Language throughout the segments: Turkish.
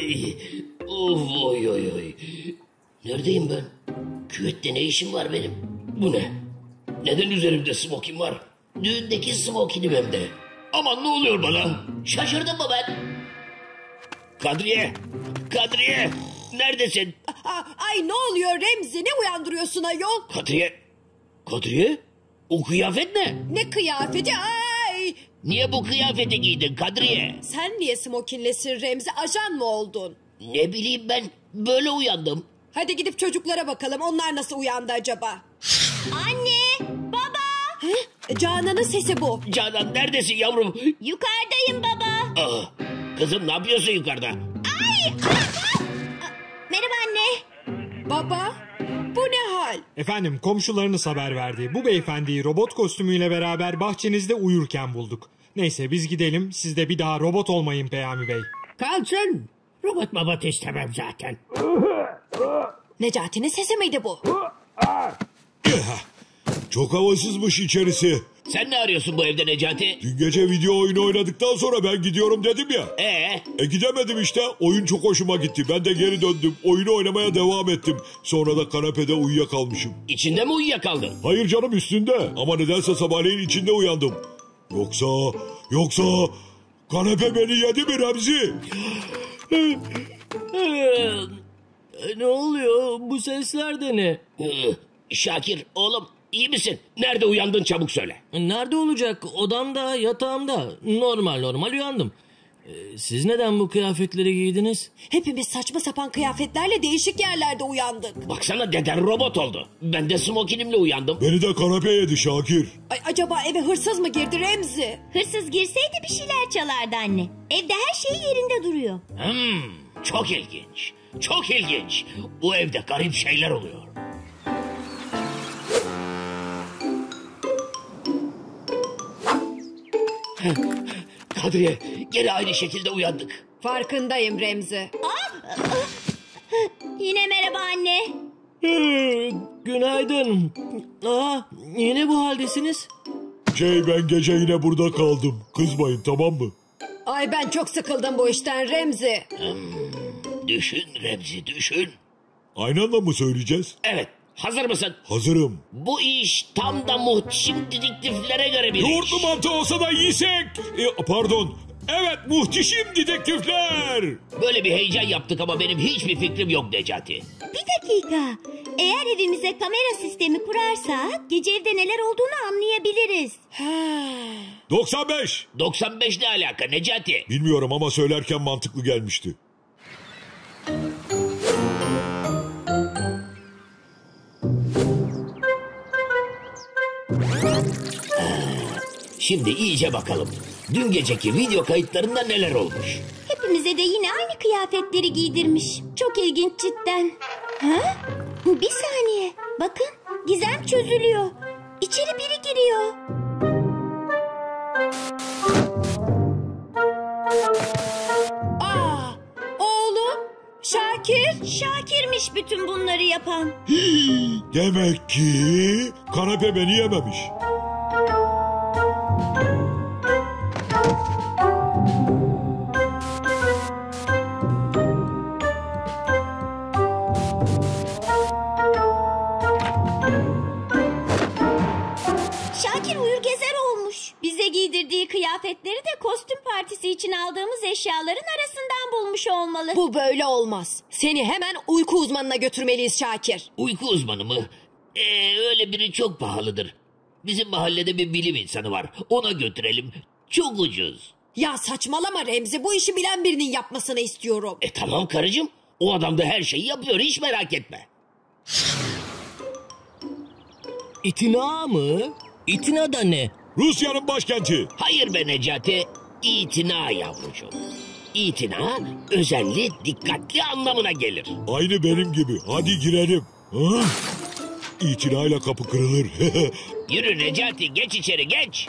Ay. Of, oy oy oy. Neredeyim ben? Küvette ne işim var benim? Bu ne? Neden üzerimde smokin var? Düğündeki smokinim hem de. Aman ne oluyor bana? Şaşırdım mı ben? Kadriye! Kadriye! Neredesin? Ay ne oluyor Remzi? Ne uyandırıyorsun ayol? Kadriye! Kadriye? O kıyafet ne? Ne kıyafeti? Ay! Niye bu kıyafeti giydin Kadriye? Sen niye smokinlesin Remzi? Ajan mı oldun? Ne bileyim ben, böyle uyandım. Hadi gidip çocuklara bakalım. Onlar nasıl uyandı acaba? Anne, baba. Canan'ın sesi bu. Canan neredesin yavrum? Yukarıdayım baba. Kızım ne yapıyorsun yukarıda? Merhaba anne. Baba, bu ne hal? Efendim, komşularınız haber verdi. Bu beyefendiyi robot kostümüyle beraber bahçenizde uyurken bulduk. Neyse biz gidelim, siz de bir daha robot olmayın Peyami Bey. Kalsın. Robot istemem zaten. Necati'nin sesi miydi bu? Çok havasızmış içerisi. Sen ne arıyorsun bu evde Necati? Dün gece video oyunu oynadıktan sonra ben gidiyorum dedim ya. Gidemedim işte. Oyun çok hoşuma gitti. Ben de geri döndüm. Oyunu oynamaya devam ettim. Sonra da kanepede uyuyakalmışım. İçinde mi uyuyakaldın? Hayır canım, üstünde. Ama nedense sabahleyin içinde uyandım. Yoksa kanepe beni yedi mi Remzi? Ne oluyor? Bu sesler de ne? Şakir oğlum, iyi misin? Nerede uyandın, çabuk söyle. Nerede olacak? Odamda, yatağımda. Normal uyandım. Siz neden bu kıyafetleri giydiniz? Hepimiz saçma sapan kıyafetlerle değişik yerlerde uyandık. Baksana, deden robot oldu. Ben de smokinimle uyandım. Beni de kanepe yedi Şakir. Ay, acaba eve hırsız mı girdi Remzi? Hırsız girseydi bir şeyler çalardı anne. Evde her şey yerinde duruyor. Çok ilginç. Çok ilginç. Bu evde garip şeyler oluyor. Kadriye, gene aynı şekilde uyandık. Farkındayım Remzi. Yine merhaba anne. Günaydın. Yine bu haldesiniz. Ben gece yine burada kaldım. Kızmayın, tamam mı? Ay ben çok sıkıldım bu işten Remzi. Düşün Remzi, düşün. Aynı anda mı söyleyeceğiz? Evet, hazır mısın? Hazırım. Bu iş tam da muhteşem dedektiflere göre bir Yoğurtlu iş. mantı olsa da yiysek. Pardon. Evet, muhteşem dedektifler. Böyle bir heyecan yaptık ama benim hiçbir fikrim yok Necati. Bir dakika. Eğer evimize kamera sistemi kurarsak gece evde neler olduğunu anlayabiliriz. 95. 95 ne alaka Necati? Bilmiyorum ama söylerken mantıklı gelmişti. Şimdi iyice bakalım. Dün geceki video kayıtlarında neler olmuş? Hepimize de yine aynı kıyafetleri giydirmiş. Çok ilginç cidden. Bir saniye. Bakın, gizem çözülüyor. İçeri biri giriyor. Oğlum Şakir. Şakir'miş bütün bunları yapan. Demek ki kanepe beni yememiş. Şakir uyur gezer olmuş. Bize giydirdiği kıyafetleri de kostüm partisi için aldığımız eşyaların arasından bulmuş olmalı. Bu böyle olmaz. Seni hemen uyku uzmanına götürmeliyiz Şakir. Uyku uzmanı mı? Öyle biri çok pahalıdır. Bizim mahallede bir bilim insanı var. Ona götürelim. Çok ucuz. Ya saçmalama Remzi. Bu işi bilen birinin yapmasını istiyorum. Tamam karıcığım. O adam da her şeyi yapıyor. Hiç merak etme. İtina mı? İtina da ne? Rusya'nın başkenti. Hayır be Necati. İtina yavrucuğum. İtina özenli, dikkatli anlamına gelir. Aynı benim gibi. Hadi girelim. İtinayla kapı kırılır. Yürü Necati, geç içeri, geç.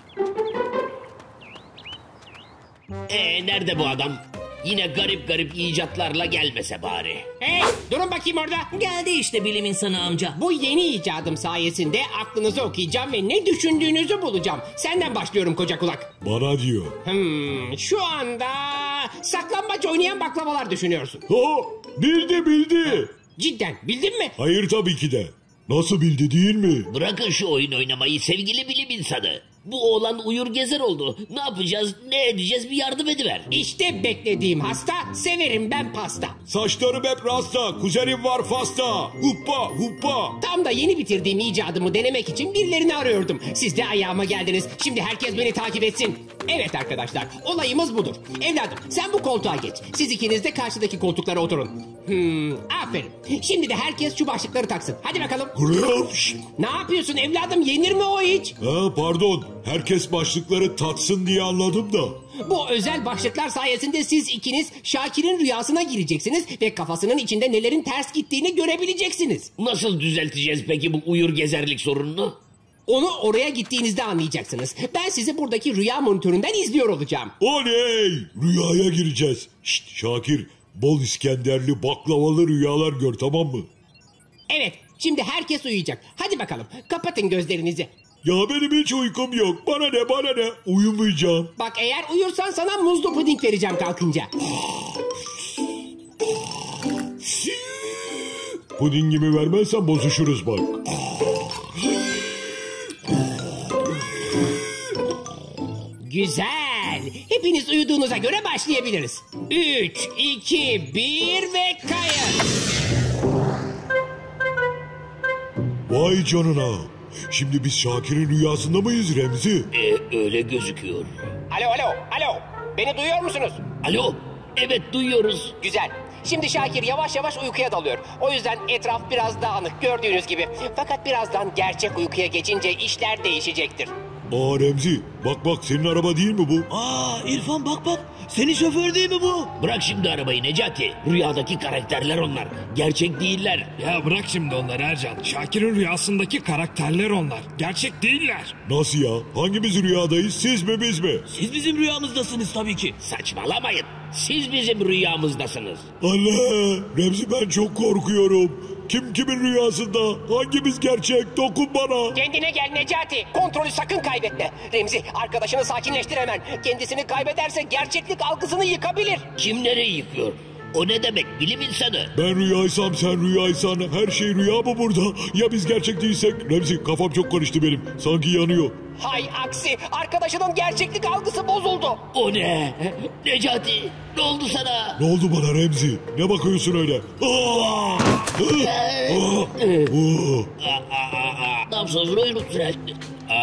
Nerede bu adam? Yine garip icatlarla gelmese bari. Hey, durun bakayım orada. Geldi işte bilim insanı amca. Bu yeni icadım sayesinde aklınızı okuyacağım ve ne düşündüğünüzü bulacağım. Senden başlıyorum koca kulak. Bana diyor. Şu anda saklambaç oynayan baklavalar düşünüyorsun. Ha, bildi. Cidden bildin mi? Hayır tabii ki de. Nasıl bildi değil mi? Bırakın şu oyun oynamayı sevgili bilim insanı. Bu oğlan uyur gezer oldu. Ne yapacağız, ne edeceğiz, bir yardım ediver. İşte beklediğim hasta, severim ben pasta. Saçlarım hep rasta, kuzenim var fasta. Huppa. Tam da yeni bitirdiğim icadımı denemek için birilerini arıyordum. Siz de ayağıma geldiniz. Şimdi herkes beni takip etsin. Evet arkadaşlar, olayımız budur. Evladım sen bu koltuğa geç. Siz ikiniz de karşıdaki koltuklara oturun. Aferin. Şimdi de herkes şu başlıkları taksın. Hadi bakalım. Grapş. Ne yapıyorsun evladım? Yenir mi o hiç? Ha pardon, herkes başlıkları tatsın diye anladım da. Bu özel başlıklar sayesinde siz ikiniz Şakir'in rüyasına gireceksiniz ve kafasının içinde nelerin ters gittiğini görebileceksiniz. Nasıl düzelteceğiz peki bu uyur gezerlik sorununu? Onu oraya gittiğinizde anlayacaksınız. Ben sizi buradaki rüya monitöründen izliyor olacağım. Oley! Rüyaya gireceğiz. Şşt Şakir, bol İskenderli baklavalı rüyalar gör, tamam mı? Evet, şimdi herkes uyuyacak. Hadi bakalım, kapatın gözlerinizi. Ya benim hiç uykum yok. Bana ne? Uyumayacağım. Bak eğer uyursan sana muzlu puding vereceğim kalkınca. Pudingimi vermezsen bozuşuruz bak. Güzel. Hepiniz uyuduğunuza göre başlayabiliriz. 3, 2, 1 ve kayın. Vay canına. Şimdi biz Şakir'in rüyasında mıyız Remzi? Öyle gözüküyor. Alo. Beni duyuyor musunuz? Alo, evet duyuyoruz. Güzel. Şimdi Şakir yavaş yavaş uykuya dalıyor. O yüzden etraf biraz dağınık gördüğünüz gibi. Fakat birazdan gerçek uykuya geçince işler değişecektir. Aa Remzi, bak senin araba değil mi bu? Aa İrfan bak. Senin şoför değil mi bu? Bırak şimdi arabayı Necati. Rüyadaki karakterler onlar. Gerçek değiller. Ya bırak şimdi onları Ercan. Şakir'in rüyasındaki karakterler onlar. Gerçek değiller. Nasıl ya? Hangimiz rüyadayız? Siz mi biz mi? Siz bizim rüyamızdasınız tabii ki. Saçmalamayın. Siz bizim rüyamızdasınız. Anne, Remzi ben çok korkuyorum. Kimin rüyasında? Hangimiz gerçek? Dokun bana. Kendine gel Necati. Kontrolü sakın kaybetme. Remzi arkadaşını sakinleştir hemen. Kendisini kaybederse gerçeklik algısını yıkabilir. Kimleri yıkıyor? O ne demek bilim insanı? Ben rüyaysam sen rüyaysan her şey rüya mı burada? Ya biz gerçek değilsek? Remzi kafam çok karıştı benim. Sanki yanıyor. Hay aksi arkadaşının gerçeklik algısı bozuldu. O ne? Necati ne oldu sana? Ne oldu bana Remzi? Ne bakıyorsun öyle? Aa! Namsız rüyunu sürekli.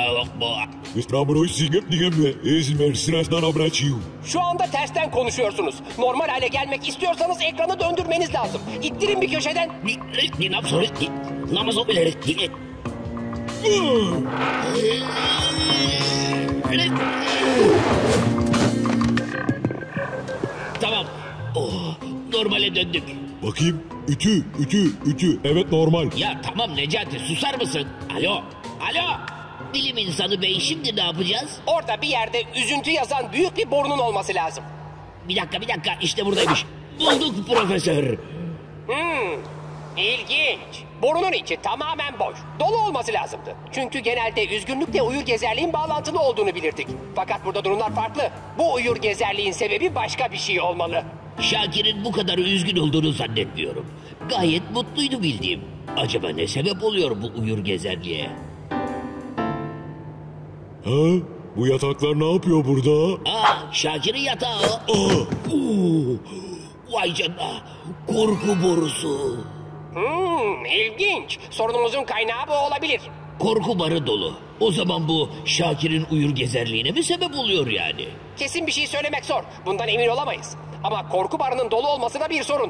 Şu anda tersten konuşuyorsunuz. Normal hale gelmek istiyorsanız ekranı döndürmeniz lazım. İttirin bir köşeden. Namaz o bilerek. Tamam. Oh, normale döndük. Bakayım. Ütü. Evet normal. Ya tamam Necati susar mısın? Alo. Bilim insanı bey şimdi ne yapacağız? Orada bir yerde üzüntü yazan büyük bir borunun olması lazım. Bir dakika işte buradaymış. Bulduk profesör. İlginç. Borunun içi tamamen boş. Dolu olması lazımdı. Çünkü genelde üzgünlükle uyur gezerliğin bağlantılı olduğunu bilirdik. Fakat burada durumlar farklı. Bu uyur gezerliğin sebebi başka bir şey olmalı. Şakir'in bu kadar üzgün olduğunu zannetmiyorum. Gayet mutluydu bildiğim. Acaba ne sebep oluyor bu uyur gezerliğe? Ha? Bu yataklar ne yapıyor burada? Şakir'in yatağı. Vay canına. Korku borusu. İlginç. Sorunumuzun kaynağı bu olabilir. Korku barı dolu. O zaman bu Şakir'in uyur gezerliğine mi sebep oluyor yani? Kesin bir şey söylemek zor. Bundan emin olamayız. Ama korku barının dolu olması da bir sorun.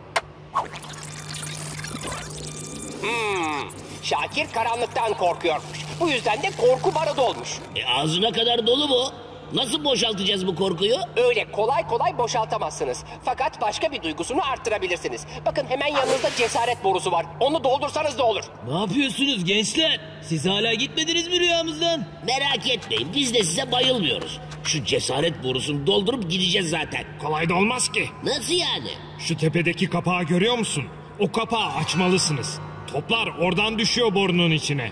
Şakir karanlıktan korkuyormuş. Bu yüzden de korku barı dolmuş. Ağzına kadar dolu mu? Nasıl boşaltacağız bu korkuyu? Öyle kolay boşaltamazsınız. Fakat başka bir duygusunu arttırabilirsiniz. Bakın hemen yanınızda cesaret borusu var. Onu doldursanız da olur. Ne yapıyorsunuz gençler? Siz hala gitmediniz mi rüyamızdan? Merak etmeyin biz de size bayılmıyoruz. Şu cesaret borusunu doldurup gideceğiz zaten. Kolay da olmaz ki. Nasıl yani? Şu tepedeki kapağı görüyor musun? O kapağı açmalısınız. Toplar oradan düşüyor borunun içine.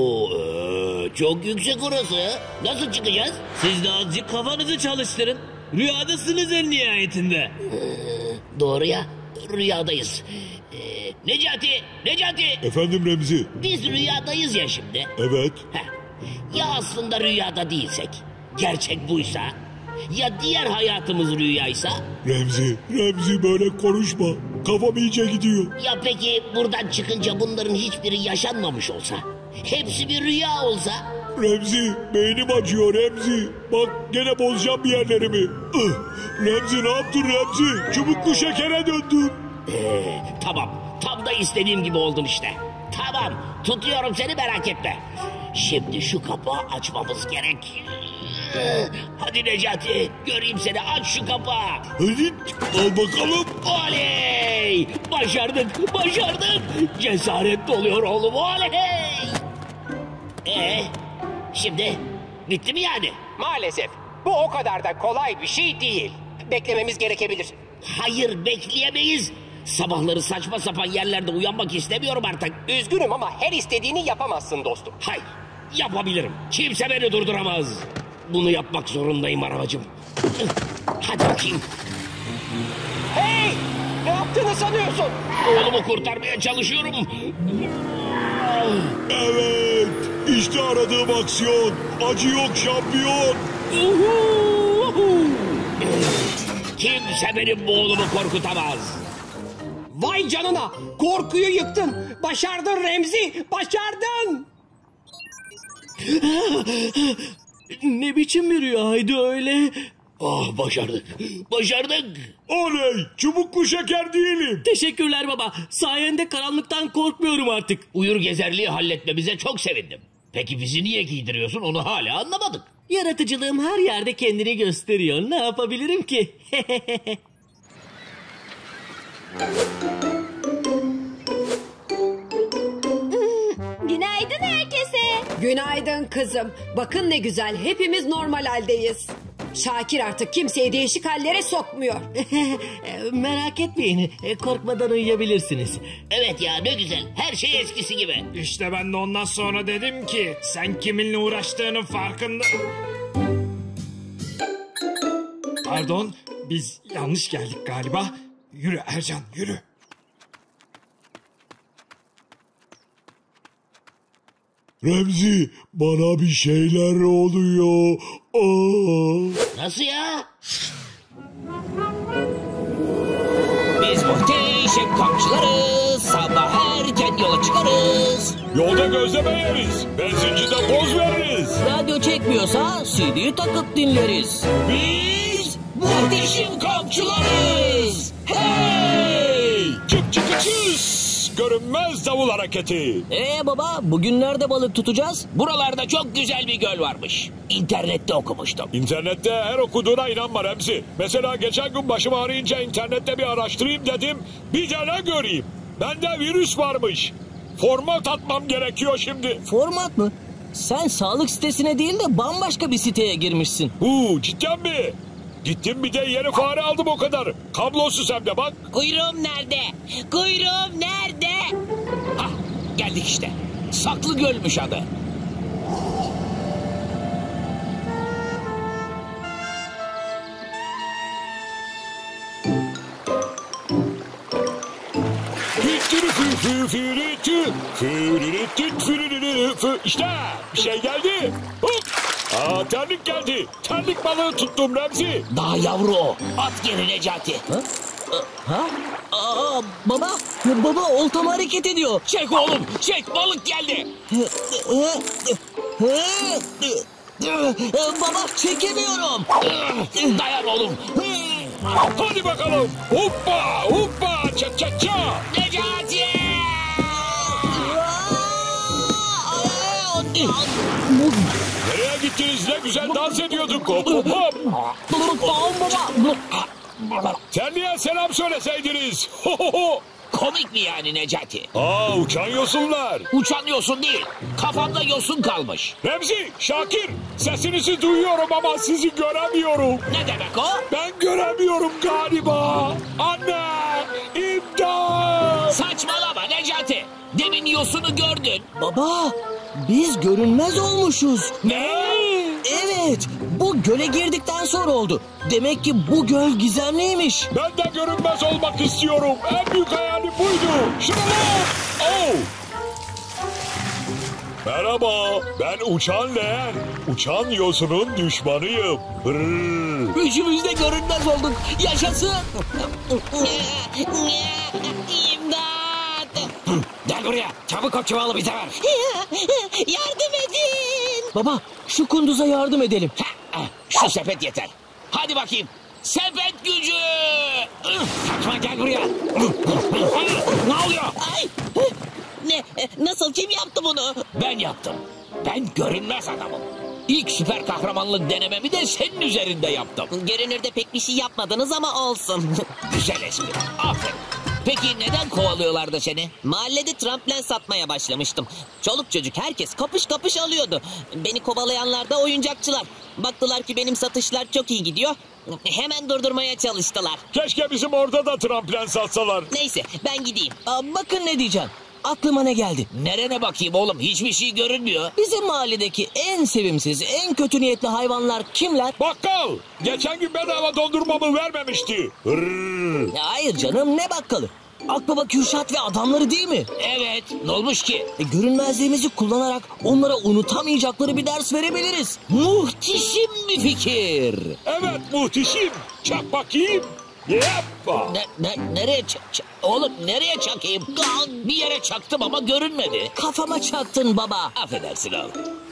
Çok yüksek orası. Nasıl çıkacağız? Siz de azıcık kafanızı çalıştırın. Rüyadasınız en nihayetinde. Doğru ya, rüyadayız. Necati, Efendim Remzi? biz rüyadayız ya şimdi. Evet. Heh. Ya aslında rüyada değilsek, gerçek buysa, ya diğer hayatımız rüyaysa, Remzi böyle konuşma. Kafam iyice gidiyor. ya peki buradan çıkınca bunların hiçbiri yaşanmamış olsa, hepsi bir rüya olsa? Remzi, beynim acıyor Remzi. Bak gene bozacağım bir yerlerimi. Remzi ne yaptın Remzi? Çubuklu şekere döndüm. Tamam, tam da istediğim gibi oldun işte. Tamam, tutuyorum seni, merak etme. Şimdi şu kapağı açmamız gerek. Hadi Necati, göreyim seni, aç şu kapağı. Hadi al bakalım. Oley! Başardık. Cesaret doluyor oğlum, oley! Şimdi bitti mi yani? Maalesef bu o kadar da kolay bir şey değil. Beklememiz gerekebilir. Hayır, bekleyemeyiz. Sabahları saçma sapan yerlerde uyanmak istemiyorum artık. Üzgünüm ama her istediğini yapamazsın dostum. Hayır, yapabilirim. Kimse beni durduramaz. Bunu yapmak zorundayım arabacığım. Hadi bakayım. Hey! Ne yaptığını sanıyorsun? Oğlumu kurtarmaya çalışıyorum. Evet. İşte aradığım aksiyon. Acı yok şampiyon. Kimse benim bu oğlumu korkutamaz. Vay canına! Korkuyu yıktın. Başardın Remzi. Başardın. Ne biçim bir rüyaydı öyle? Ah, başardık. Oley! Çubuklu şeker değilim. Teşekkürler baba. Sayende karanlıktan korkmuyorum artık. Uyur gezerliği halletmemize çok sevindim. Peki bizi niye giydiriyorsun, onu hala anlamadık. Yaratıcılığım her yerde kendini gösteriyor. Ne yapabilirim ki? Günaydın herkese. Günaydın kızım. Bakın ne güzel, hepimiz normal haldeyiz. Şakir artık kimseyi değişik hallere sokmuyor. Merak etmeyin. Korkmadan uyuyabilirsiniz. Evet ya, ne güzel, her şey eskisi gibi. İşte ben de ondan sonra dedim ki sen kiminle uğraştığının farkında... Pardon, biz yanlış geldik galiba. Yürü Ercan, yürü. Remzi bana bir şeyler oluyor. Nasıl ya? Biz muhteşem kamçılarız. Sabah erken yola çıkarız. Yolda gözleme yeriz. Benzincide poz veririz. Radyo çekmiyorsa CD'yi takıp dinleriz. Biz muhteşem kamçılarız. Hey! Çık çık çıs. Görünmez davul hareketi. Baba, bugün nerede balık tutacağız? Buralarda çok güzel bir göl varmış. İnternette okumuştum. İnternette her okuduğuna inanma Remzi. Mesela geçen gün başım ağrıyınca internette bir araştırayım dedim. Bir de ne göreyim? Bende virüs varmış. Format atmam gerekiyor şimdi. Format mı? Sen sağlık sitesine değil de bambaşka bir siteye girmişsin. Cidden mi? Gittim bir de yeni fare aldım o kadar. Kablosuz hem de bak. Kuyruğum nerede? Kuyruğum nerede? Hah, geldik işte. Saklı Gölmüş adı. İşte bir şey geldi. Hop. Terlik geldi. Terlik balığı tuttum Remzi. Daha yavru o. At geri Necati. Ha? Baba. Baba oltam hareket ediyor. Çek oğlum, çek, balık geldi. Baba çekemiyorum. Dayan oğlum. Hadi bakalım. Hoppa hoppa ça ça ça. Necati! Nereye gittiniz? Ne güzel dans ediyorduk. Hop hop hop. Terliğe selam söyleseydiniz. Ho ho ho. Komik mi yani Necati? Uçan yosunlar. Uçan yosun değil, kafamda yosun kalmış. Remzi, Şakir, sesinizi duyuyorum ama sizi göremiyorum. Ne demek o? Ben göremiyorum galiba. Anne, imdat. Saçmalama Necati. Demin yosunu gördün. Baba, biz görünmez olmuşuz. Ne? Evet, bu göle girdikten sonra oldu. Demek ki bu göl gizemliymiş. Ben de görünmez olmak istiyorum. En büyük hayalim buydu. Şunu bak. Oh. Merhaba, ben Uçan Leğen. Uçan yosunun düşmanıyım. Hırr. Üçümüz de görünmez olduk. Yaşasın. İmdat! Gel buraya. Çabuk o çuvalı bize ver. Yardım edin! Baba, şu kunduza yardım edelim. Şu sepet yeter. Hadi bakayım. Sepet gücü. Kaçma, gel buraya. Ne oluyor? Ay! Nasıl, kim yaptı bunu? Ben yaptım. Ben görünmez adamım. İlk süper kahramanlık denememi de senin üzerinde yaptım. Görünürde pek bir şey yapmadınız ama olsun. Güzel espri. Aferin. Peki neden kovalıyorlardı seni? Mahallede tramplen satmaya başlamıştım. Çoluk çocuk herkes kapış kapış alıyordu. Beni kovalayanlar da oyuncakçılar. Baktılar ki benim satışlar çok iyi gidiyor. Hemen durdurmaya çalıştılar. Keşke bizim orada da tramplen satsalar. Neyse, ben gideyim. Bakın ne diyeceğim. Aklıma ne geldi? Nerene bakayım oğlum? Hiçbir şey görünmüyor. Bizim mahalledeki en sevimsiz, en kötü niyetli hayvanlar kimler? Bakkal, geçen gün bedava dondurmamı vermemişti. Hırr. Hayır canım, ne bakkalı? Akbaba Kürşat ve adamları değil mi? Evet. Ne olmuş ki? Görünmezliğimizi kullanarak onlara unutamayacakları bir ders verebiliriz. Muhteşem bir fikir. Evet muhteşem. Çak bakayım. Yapma. Nereye oğlum nereye çakayım? Bir yere çaktım ama görünmedi. Kafama çaktın baba. Affedersin oğlum.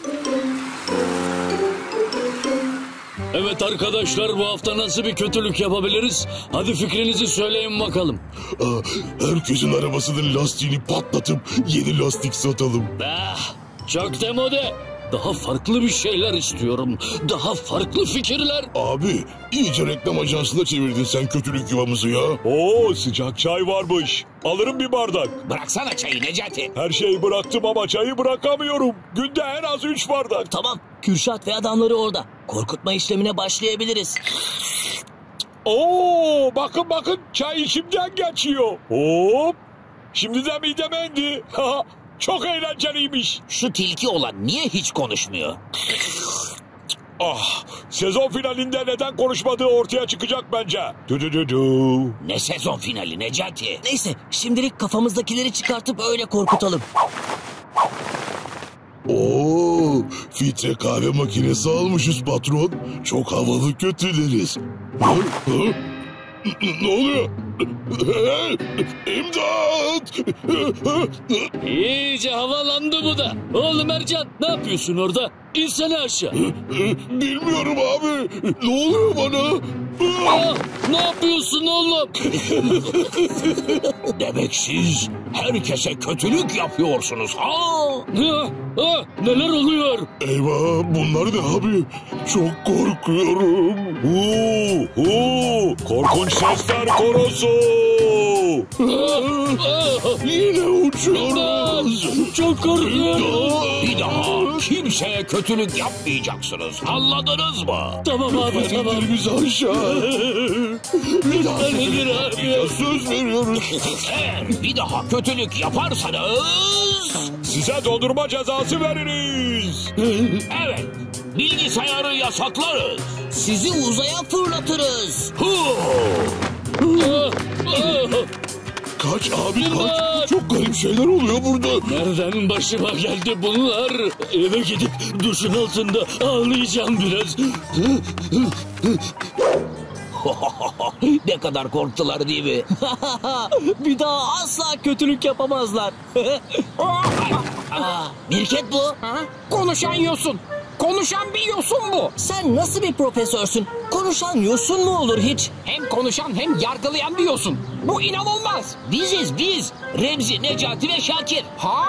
Evet arkadaşlar, bu hafta nasıl bir kötülük yapabiliriz? Hadi fikrinizi söyleyin bakalım. Herkesin arabasının lastiğini patlatıp yeni lastik satalım. Çok demode. Daha farklı bir şeyler istiyorum. Daha farklı fikirler. Abi iyice reklam ajansına çevirdin sen kötülük yuvamızı ya. Oo sıcak çay varmış. Alırım bir bardak. Bıraksana çayı Necati. Her şeyi bıraktım ama çayı bırakamıyorum. Günde en az 3 bardak. Tamam, Kürşat ve adamları orada. Korkutma işlemine başlayabiliriz. Oo bakın çay içimden geçiyor. Hop. Şimdi de mideme indi. Çok eğlenceliymiş. Şu tilki olan niye hiç konuşmuyor? Sezon finalinde neden konuşmadığı ortaya çıkacak bence. Ne sezon finali Necati? Neyse, şimdilik kafamızdakileri çıkartıp öyle korkutalım. Oo, filtre kahve makinesi almışız patron. Çok havalı kötüleriz. Ne oluyor? İmdat! İyice havalandı bu da. Oğlum Ercan, ne yapıyorsun orada? İnsene aşağı. Bilmiyorum abi. Ne oluyor bana? Ne yapıyorsun oğlum? Demek siz herkese kötülük yapıyorsunuz ha? Neler oluyor? Eyvah, bunlar ne abi? Çok korkuyorum. Korkunç sesler korosu. Yine uçuyoruz. Çok korkuyorum. Bir daha kimseye kötülük yapmayacaksınız. Anladınız mı? Tamam abi, tamam. İndir bizi aşağı. Bir daha söz veriyoruz. Eğer bir daha kötülük yaparsanız... Size dondurma cezası veririz. Evet, bilgisayarı yasaklarız. Sizi uzaya fırlatırız. Kaç abi kaç. Çok garip şeyler oluyor burada. Nereden başıma geldi bunlar? Eve gidip duşun altında ağlayacağım biraz. Ne kadar korktular değil mi? Bir daha asla kötülük yapamazlar. Mirket bu. Konuşan yosun. Konuşan bir yosun bu. Sen nasıl bir profesörsün? Konuşan yosun mu olur hiç? Hem konuşan hem yargılayan bir yosun. Bu inanılmaz. Biziz biz. Remzi, Necati ve Şakir.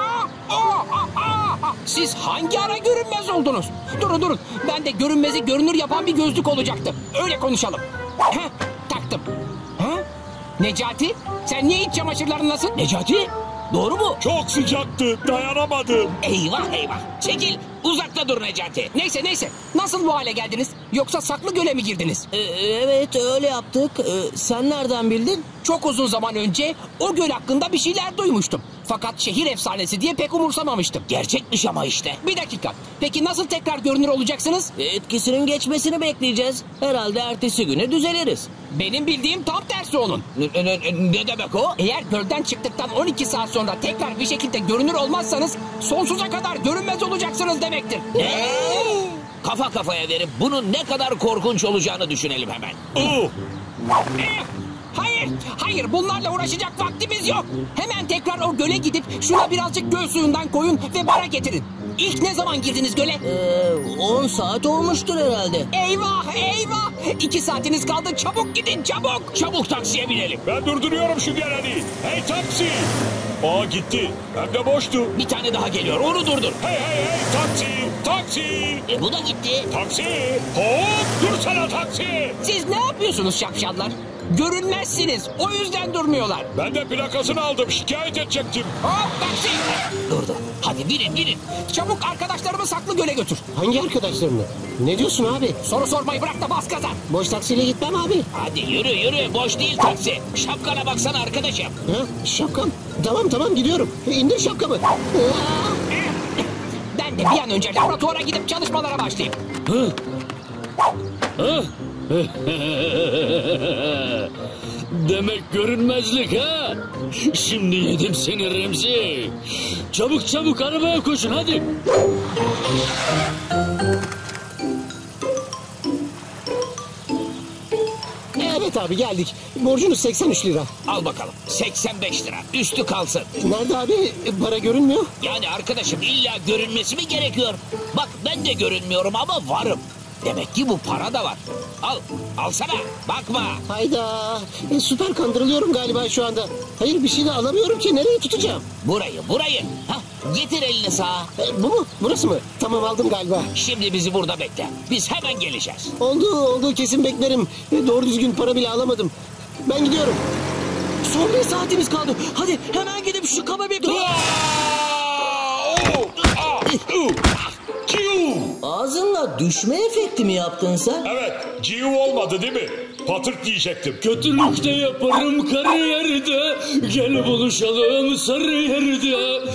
Siz hangi ara görünmez oldunuz? Durun. Ben de görünmezi görünür yapan bir gözlük olacaktı. Öyle konuşalım. Taktım. Necati, sen niye iç çamaşırlarındasın? Necati, doğru mu? Çok sıcaktı, dayanamadım. Eyvah. Çekil. Uzakta dur Necati. Neyse. Nasıl bu hale geldiniz? Yoksa saklı göle mi girdiniz? Evet, öyle yaptık. Sen nereden bildin? Çok uzun zaman önce o göl hakkında bir şeyler duymuştum. Fakat şehir efsanesi diye pek umursamamıştım. Gerçekmiş ama işte. Bir dakika. Peki nasıl tekrar görünür olacaksınız? Etkisinin geçmesini bekleyeceğiz. Herhalde ertesi güne düzeliriz. Benim bildiğim tam tersi onun. Ne demek o? Eğer gölden çıktıktan 12 saat sonra tekrar bir şekilde görünür olmazsanız sonsuza kadar görünmez olacaksınız demektir. Ne? Kafa kafaya verip bunun ne kadar korkunç olacağını düşünelim hemen. Hayır bunlarla uğraşacak vaktimiz yok. Hemen tekrar o göle gidip şuna birazcık göl suyundan koyun ve bana getirin. İlk ne zaman girdiniz göle? 10 saat olmuştur herhalde. Eyvah! 2 saatiniz kaldı, çabuk gidin çabuk. Çabuk taksiye binelim. Ben durduruyorum şu geleni. Hey taksi. Aa gitti. Hem de boştu. Bir tane daha geliyor, onu durdur. Hey taksi. Bu da gitti. Taksi. Hop dursana taksi. Siz ne yapıyorsunuz şapşallar? Görünmezsiniz, o yüzden durmuyorlar. Ben de plakasını aldım, şikayet edecektim. Hop taksi! Durdu. Hadi binin. Çabuk arkadaşlarımı saklı göle götür. Hangi arkadaşlarını? Ne diyorsun abi? Soru sormayı bırak da bas gaza. Boş taksiyle gitmem abi. Hadi yürü. Boş değil taksi. Şapkana baksana arkadaşım. Ha, şapkam. Tamam gidiyorum. İndir şapkamı. Ben de bir an önce laboratuvara gidip çalışmalara başlayayım. Demek görünmezlik ha? Şimdi yedim seni Remzi. Çabuk arabaya koşun hadi. Evet abi geldik. Borcunuz 83 lira. Al bakalım. 85 lira. Üstü kalsın. Nerede abi? Para görünmüyor. Yani arkadaşım illa görünmesi mi gerekiyor? Bak ben de görünmüyorum ama varım. Demek ki bu para da var. Alsana. Bakma. Hayda. Süper kandırılıyorum galiba şu anda. Hayır bir şey de alamıyorum ki. Nereye tutacağım? Burayı. Hah, getir elini sağa. Bu mu? Burası mı? Tamam aldım galiba. Şimdi bizi burada bekle. Biz hemen geleceğiz. Oldu kesin beklerim. Doğru düzgün para bile alamadım. Ben gidiyorum. Son 1 saatimiz kaldı. Hadi hemen gidip şu kaba bir... Ağzınla düşme efekti mi yaptın sen? Evet, ciu olmadı değil mi? Patırt diyecektim. Kötülük de yaparım kariyerde. Gel buluşalım sarı yerde.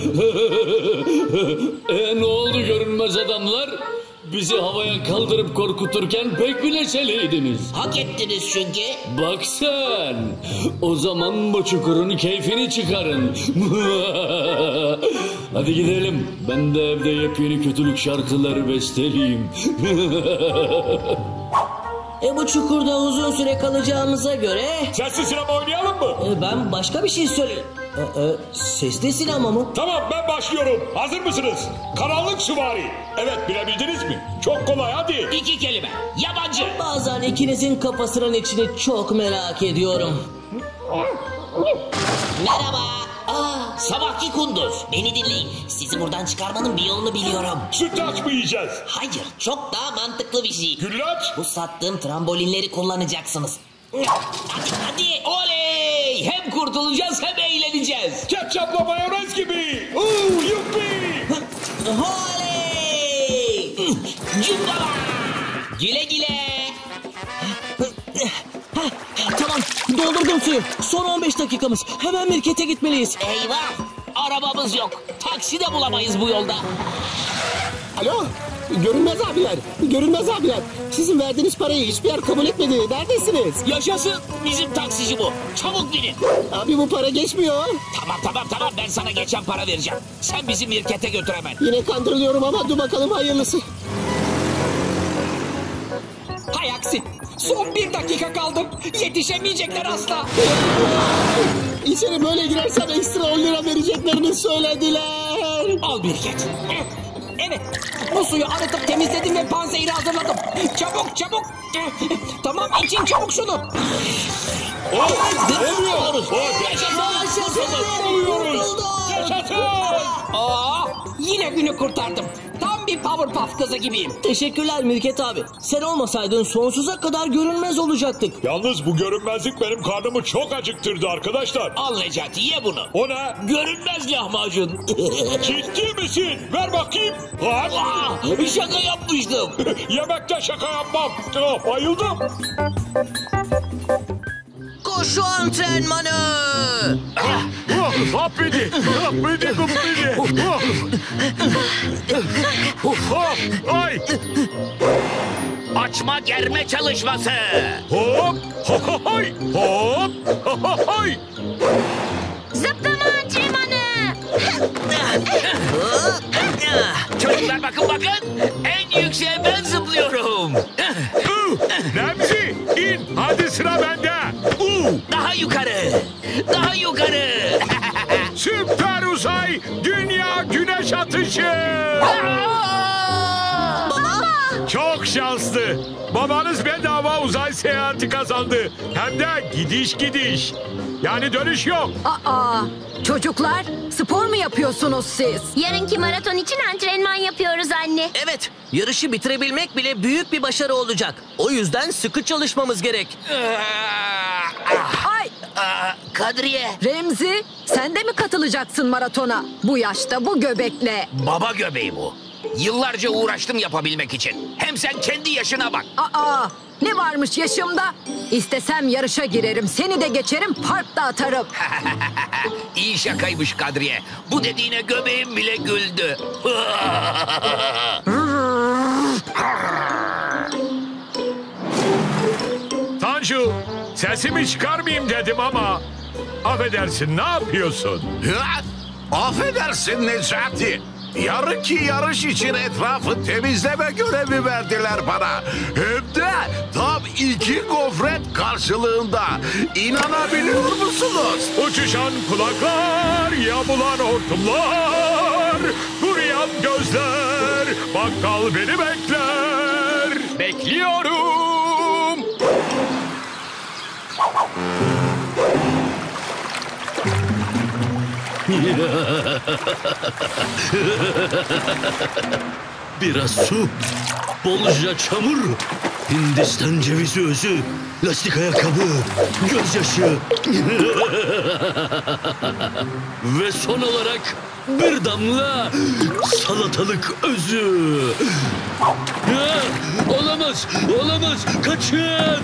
Ne oldu görünmez adamlar? Bizi havaya kaldırıp korkuturken pek bir neşeliydiniz. Hak ettiniz çünkü. Bak sen. O zaman bu çukurun keyfini çıkarın. Hadi gidelim. Ben de evde yepyeni kötülük şarkıları besteleyeyim. Bu çukurda uzun süre kalacağımıza göre... Sesli sinema oynayalım mı? Ben başka bir şey söyleyeyim. Sesli sinema mı? Tamam ben başlıyorum. Hazır mısınız? Karanlık süvari. Evet bilebildiniz mi? Çok kolay hadi. 2 kelime. Yabancı. Bazen ikinizin kafasının içini çok merak ediyorum. Merhaba. Sabahki kunduz. Beni dinleyin. Sizi buradan çıkarmanın bir yolunu biliyorum. Sütlaç mı yiyeceğiz? Hayır. Çok daha mantıklı bir şey. Güllaç? Bu sattığım trambolinleri kullanacaksınız. Hadi. Oley. Hem kurtulacağız hem eğleneceğiz. Ketçapla mayonez gibi. Yuppi. Oley. Cumbala. Güle güle. Tamam doldurdum suyu. Son 15 dakikamız. Hemen Mirket'e gitmeliyiz. Eyvah. Arabamız yok. Taksi de bulamayız bu yolda. Alo. Görünmez abiler. Sizin verdiğiniz parayı hiçbir yer kabul etmedi. Neredesiniz? Yaşasın. Bizim taksici bu. Çabuk binin. Abi bu para geçmiyor. Tamam. Ben sana geçen para vereceğim. Sen bizi Mirket'e götür hemen. Yine kandırılıyorum ama dur bakalım hayırlısı. Hay aksi. Son 1 dakika kaldım. Yetişemeyecekler asla. İçeri böyle girersem ekstra 10 lira vereceklerini söylediler. Al Mirket. Evet. Bu suyu arıtıp temizledim ve panzehiri hazırladım. Çabuk. Tamam için çabuk şunu. Yine günü kurtardım. Tam bir Powerpuff kızı gibiyim. Teşekkürler Mirket abi. Sen olmasaydın sonsuza kadar görünmez olacaktık. Yalnız bu görünmezlik benim karnımı çok acıktırdı arkadaşlar. Al Necati ye bunu. O ne? Görünmez lahmacun. Ciddi misin? Ver bakayım. Şaka yapmıştım. Yemekte şaka yapmam. Bayıldım. Koşu antrenmanı. Hop beni. Hop beni. Hop beni. Hop. Ay. Açma germe çalışması. Hop. Hohoy. Hop. Hohoy. Zıplama antrenmanı. Çocuklar bakın. En yükseğe ben zıplıyorum. Remzi in. Hadi sıra bende. Daha yukarı. Süper uzay dünya güneş atışı. Çok şanslı. Babanız bedava uzay seyahati kazandı. Hem de gidiş. Yani dönüş yok. Çocuklar spor mu yapıyorsunuz siz? Yarınki maraton için antrenman yapıyoruz anne. Evet, yarışı bitirebilmek bile büyük bir başarı olacak. O yüzden sıkı çalışmamız gerek. Ay! Kadriye. Remzi, sen de mi katılacaksın maratona? Bu yaşta, bu göbekle. Baba göbeği bu. Yıllarca uğraştım yapabilmek için. Hem sen kendi yaşına bak. Ne varmış yaşımda? İstesem yarışa girerim, seni de geçerim, parkta atarım. İyi şakaymış Kadriye. Bu dediğine göbeğim bile güldü. Tanju, sesimi çıkarmayayım dedim ama affedersin, ne yapıyorsun? Affedersin Necati. Yarınki yarış için etrafı temizleme görevi verdiler bana. Hem de tam 2 gofret karşılığında. İnanabiliyor musunuz? Uçuşan kulaklar, yamulan hortumlar, kuruyan gözler, bakkal beni bekler. Bekliyorum. Biraz su, bolca çamur, Hindistan cevizi özü, lastik ayakkabı, gözyaşı. Ve son olarak bir damla salatalık özü. Olamaz, kaçın!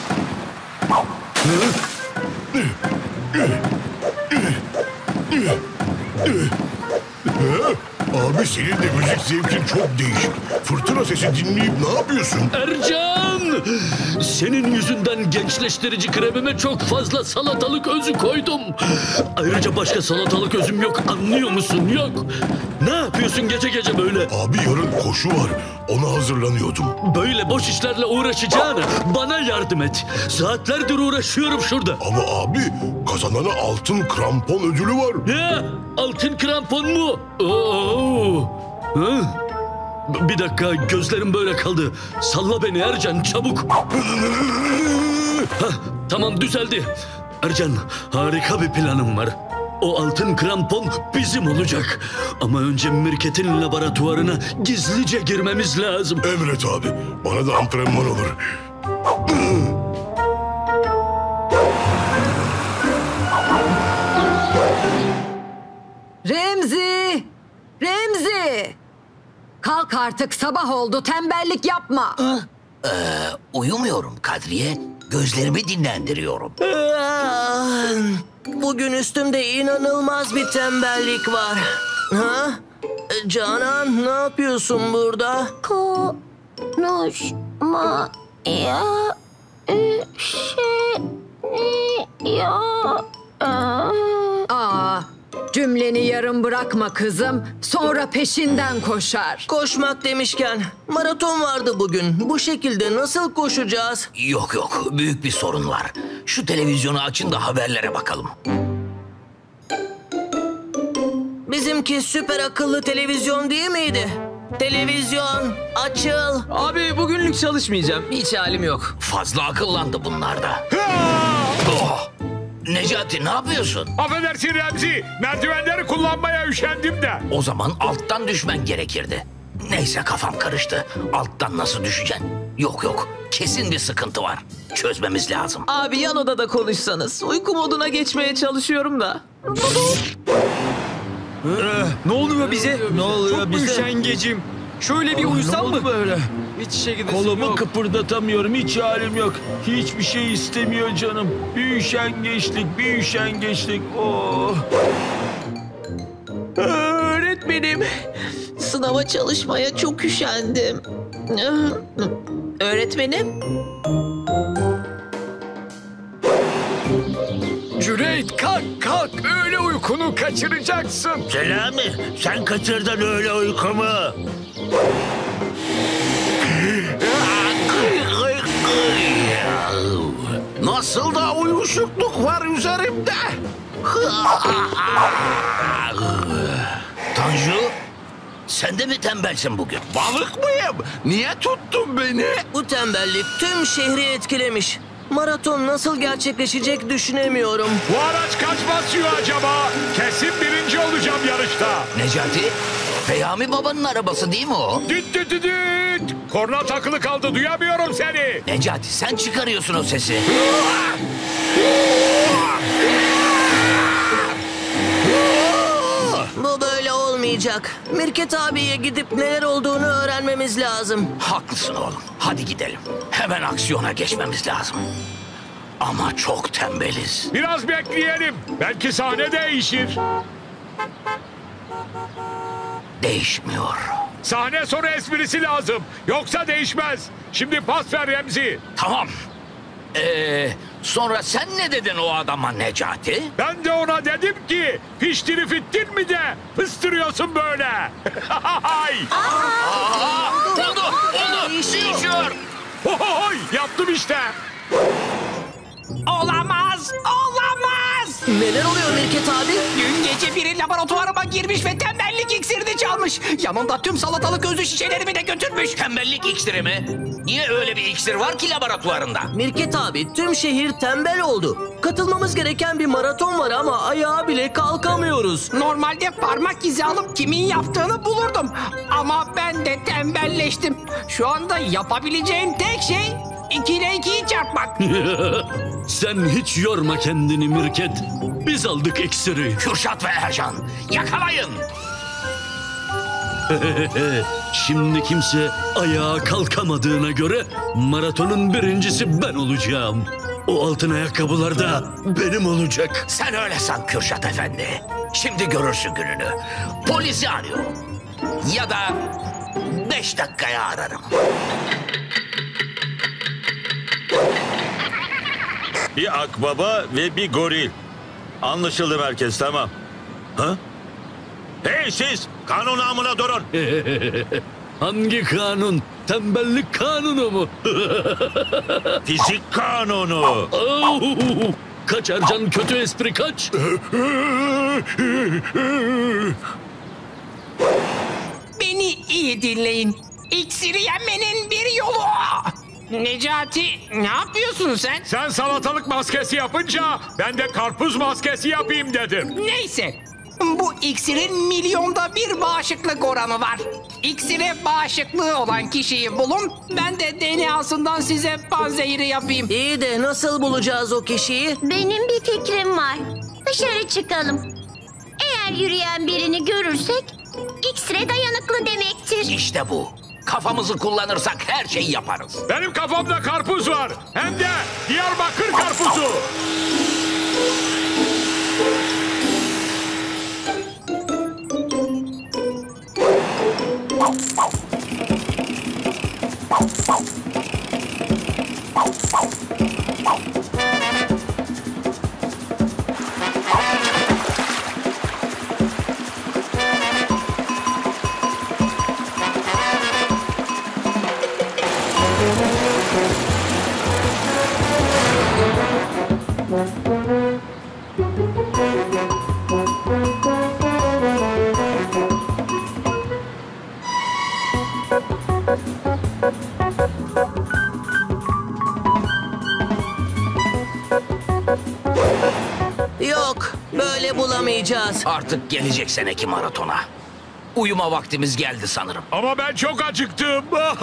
Abi senin de müzik zevkin çok değişik. Fırtına sesi dinleyip ne yapıyorsun? Ercan! Senin yüzünden gençleştirici kremime çok fazla salatalık özü koydum. Ayrıca başka salatalık özüm yok, anlıyor musun? Yok. Ne yapıyorsun gece gece böyle? Abi yarın koşu var. Ona hazırlanıyordum. Böyle boş işlerle uğraşacağına bana yardım et. Saatlerdir uğraşıyorum şurada. Ama abi kazanana altın krampon ödülü var. Ne? Altın krampon mu? Oo. Hı? Bir dakika, gözlerim böyle kaldı. Salla beni Ercan, çabuk. Hah, tamam, düzeldi. Ercan, harika bir planım var. O altın krampon bizim olacak. Ama önce Mirket'in laboratuvarına gizlice girmemiz lazım. Emret abi. Bana da antrenman olur. Remzi! Kalk artık, sabah oldu, tembellik yapma. Uyumuyorum Kadriye. Gözlerimi dinlendiriyorum. Bugün üstümde inanılmaz bir tembellik var. Ha? Canan, ne yapıyorsun burada? Konuşma ya Cümleni yarım bırakma kızım, sonra peşinden koşar. Koşmak demişken, maraton vardı bugün. Bu şekilde nasıl koşacağız? Yok, büyük bir sorun var. Şu televizyonu açın da haberlere bakalım. Bizimki süper akıllı televizyon değil miydi? Televizyon, açıl. Abi bugünlük çalışmayacağım. Hiç halim yok. Fazla akıllandı bunlar da. Necati, ne yapıyorsun? Affedersin Remzi, merdivenleri kullanmaya üşendim de. O zaman alttan düşmen gerekirdi. Neyse, kafam karıştı. Alttan nasıl düşeceksin? Yok, kesin bir sıkıntı var. Çözmemiz lazım. Abi yan odada konuşsanız. Uyku moduna geçmeye çalışıyorum da. Ne oluyor bize? Ne oluyor bize? Çok üşengecim. Şöyle bir uyusam mı? Böyle. Hiç işe gidesim Kolumu yok. kıpırdatamıyorum. Hiç halim yok. Hiçbir şey istemiyor canım. Bir üşengeçlik, bir üşengeçlik. Oh. Öğretmenim, sınava çalışmaya çok üşendim. Öğretmenim? Cüneyt kalk. Öyle uykunu kaçıracaksın. Selami, sen kaçırdın öyle uykumu. Nasıl da uyuşukluk var üzerimde. Tanju, sen de mi tembelsin bugün? Balık mıyım? Niye tuttun beni? Bu tembellik tüm şehri etkilemiş. Maraton nasıl gerçekleşecek düşünemiyorum. Bu araç kaç basıyor acaba? Kesin birinci olacağım yarışta. Necati, Peyami babanın arabası değil mi o? Düt. Korna takılı kaldı, duyamıyorum seni. Necati, sen çıkarıyorsun o sesi. Bu böyle olmayacak. Mirket abiye gidip neler olduğunu öğrenmemiz lazım. Haklısın oğlum. Hadi gidelim. Hemen aksiyona geçmemiz lazım. Ama çok tembeliz. Biraz bekleyelim. Belki sahne değişir. Değişmiyor. Sahne sonu esprisi lazım. Yoksa değişmez. Şimdi pas ver Remzi. Tamam. Sonra sen ne dedin o adama Necati? Ben de ona dedim ki piştiri fittin mi de fıstırıyorsun böyle. Oldu. Değişiyor. Yaptım işte. Olamaz. Neler oluyor Mirket abi? Dün gece biri laboratuvarıma girmiş ve tembellik iksirini çalmış. Yanında tüm salatalık özü şişelerimi de götürmüş. Tembellik iksiri mi? Niye öyle bir iksir var ki laboratuvarında? Mirket abi, tüm şehir tembel oldu. Katılmamız gereken bir maraton var ama ayağa bile kalkamıyoruz. Normalde parmak izi alıp kimin yaptığını bulurdum. Ama ben de tembelleştim. Şu anda yapabileceğim tek şey 2 ile 2'yi çarpmak. Sen hiç yorma kendini Mirket. Biz aldık iksiri. Kürşat ve Ercan, yakalayın. Şimdi kimse ayağa kalkamadığına göre maratonun birincisi ben olacağım. O altın ayakkabılar da benim olacak. Sen öyle san Kürşat Efendi. Şimdi görürsün gününü. Polisi arıyorum. Ya da 5 dakikaya ararım. Bir akbaba ve bir goril. Anlaşıldı merkez, tamam. Ha? Hey siz! Kanun namına durun. Hangi kanun? Tembellik kanunu mu? Fizik kanunu. Kaç Ercan, kötü espri kaç. Beni iyi dinleyin. İksiri yenmenin bir yolu. Necati, ne yapıyorsun sen? Sen salatalık maskesi yapınca ben de karpuz maskesi yapayım dedim. Neyse. Bu iksirin milyonda bir bağışıklık oranı var. İksire bağışıklığı olan kişiyi bulun. Ben de DNA'sından size panzehiri yapayım. İyi de nasıl bulacağız o kişiyi? Benim bir fikrim var. Dışarı çıkalım. Eğer yürüyen birini görürsek iksire dayanıklı demektir. İşte bu. Kafamızı kullanırsak her şeyi yaparız. Benim kafamda karpuz var. Hem de Diyarbakır karpuzu. Yok, böyle bulamayacağız. Artık gelecek seneki maratona. Uyuma vaktimiz geldi sanırım. Ama ben çok acıktım.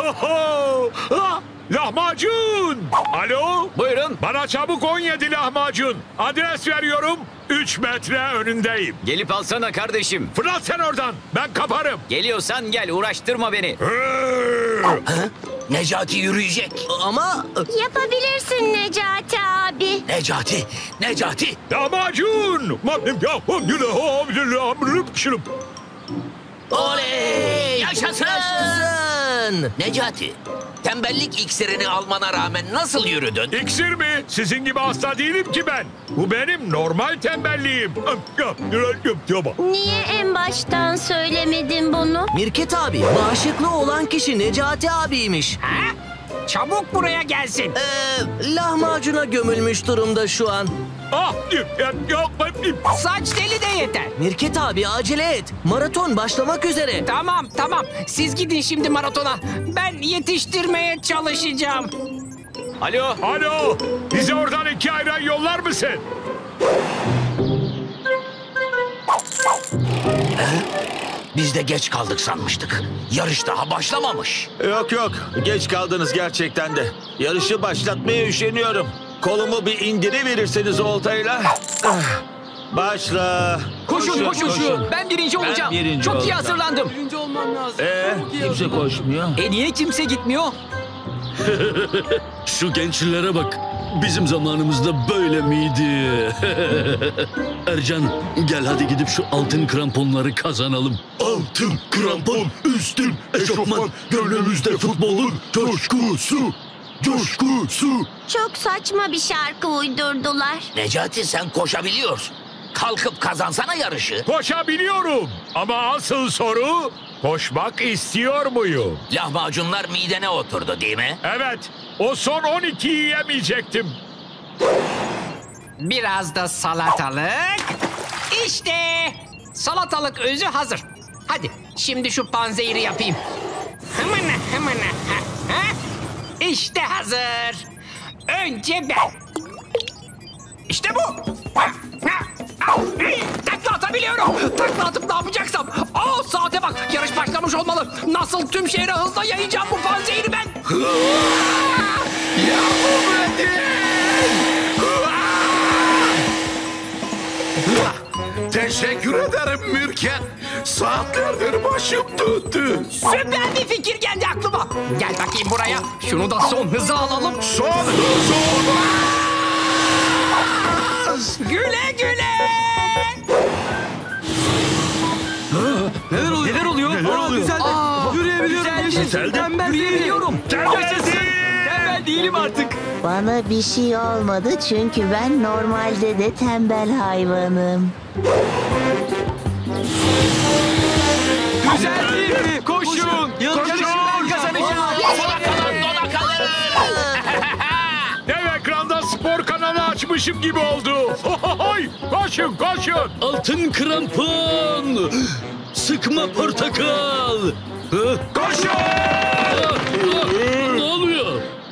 Lahmacun. Alo. Buyurun. Bana çabuk 17 lahmacun. Adres veriyorum. 3 metre önündeyim. Gelip alsana kardeşim. Fırlat sen oradan. Ben kaparım. Geliyorsan gel, uğraştırma beni. Ha? Necati yürüyecek. Ama... Yapabilirsin Necati abi. Necati. Damacun! Oley! Yaşasın! Necati, tembellik iksirini almana rağmen nasıl yürüdün? İksir mi? Sizin gibi hasta değilim ki ben. Bu benim normal tembelliğim. Niye en baştan söylemedin bunu? Mirket abi, bağışıklığı olan kişi Necati abiymiş. Ha? Çabuk buraya gelsin. Lahmacuna gömülmüş durumda şu an. Saç teli de yeter. Mirket abi acele et. Maraton başlamak üzere. Tamam. Siz gidin şimdi maratona. Ben yetiştirmeye çalışacağım. Alo. Bize oradan 2 ayran yollar mısın? Biz de geç kaldık sanmıştık. Yarış daha başlamamış. Yok. Geç kaldınız gerçekten de. Yarışı başlatmaya üşeniyorum. Kolumu bir indiriverirseniz oltayla. Başla. Koşun. Ben birinci olacağım. Çok iyi hazırlandım. Birinci olmam lazım. Kimse koşmuyor. Niye kimse gitmiyor? Şu gençlere bak. Bizim zamanımızda böyle miydi? Ercan gel hadi gidip şu altın kramponları kazanalım. Altın krampon, üstün eşofman, gönlümüzde futbolun coşkusu. Çok saçma bir şarkı uydurdular. Necati sen koşabiliyorsun. Kalkıp kazansana yarışı. Koşabiliyorum. Ama asıl soru koşmak istiyor muyum? Lahmacunlar midene oturdu değil mi? Evet. O son 12'yi yemeyecektim. Biraz da salatalık. İşte salatalık özü hazır. Hadi şimdi şu panzehiri yapayım. Hemen. İşte hazır. Önce ben. İşte bu. Takla atabiliyorum. Takla atıp ne yapacaksam. Saate bak. Yarış başlamış olmalı. Nasıl tüm şehre hızla yayacağım bu panzehiri ben. Yardım edin! Teşekkür ederim Mirket. Saatlerdir başım döndü. Süper bir fikir geldi aklıma. Gel bakayım buraya. Şunu da son hıza alalım. Son hız olmaz. Güle. Neler oluyor? Güzeldi. Yürüyebiliyorum. Tembel yürüyebiliyorum. Tembel değilim artık. Bana bir şey olmadı çünkü ben normalde de tembel hayvanım. Güzel değil mi? Koşun. Yarışı ben kazanacağım. Dona kalır. Dev ekranda spor kanalı açmışım gibi oldu. Koşun. Altın krampon. Sıkma portakal. Koşun. Ne oluyor?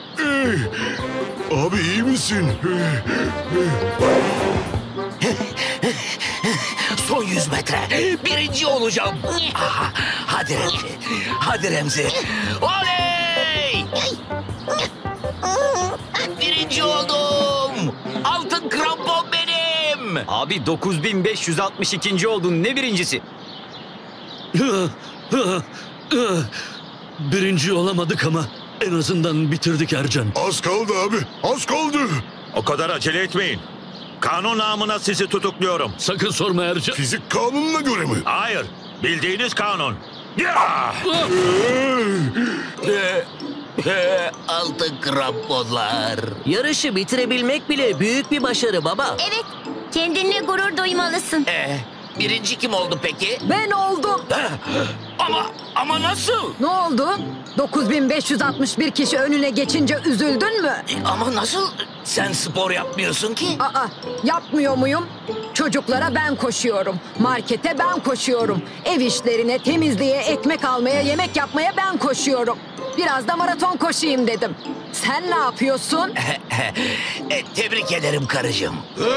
Abi iyi misin? Son 100 metre. Birinci olacağım. Hadi Remzi. Oley! Birinci oldum. Altın krampon benim. Abi 9562. oldun. Ne birincisi? Birinci olamadık ama en azından bitirdik Ercan. Az kaldı abi, az kaldı. O kadar acele etmeyin. Kanun namına sizi tutukluyorum. Sakın sorma Ercan. Fizik kanununa göre mi? Hayır. Bildiğiniz kanun. Altın kramponlar. Yarışı bitirebilmek bile büyük bir başarı baba. Evet, kendinle gurur duymalısın. Birinci kim oldu peki? Ben oldum. Ama nasıl? Ne oldu? 9561 kişi önüne geçince üzüldün mü? Ama nasıl? Sen spor yapmıyorsun ki. Yapmıyor muyum? Çocuklara ben koşuyorum. Markete ben koşuyorum. Ev işlerine, temizliğe, ekmek almaya, yemek yapmaya ben koşuyorum. Biraz da maraton koşayım dedim. Sen ne yapıyorsun? Tebrik ederim karıcığım.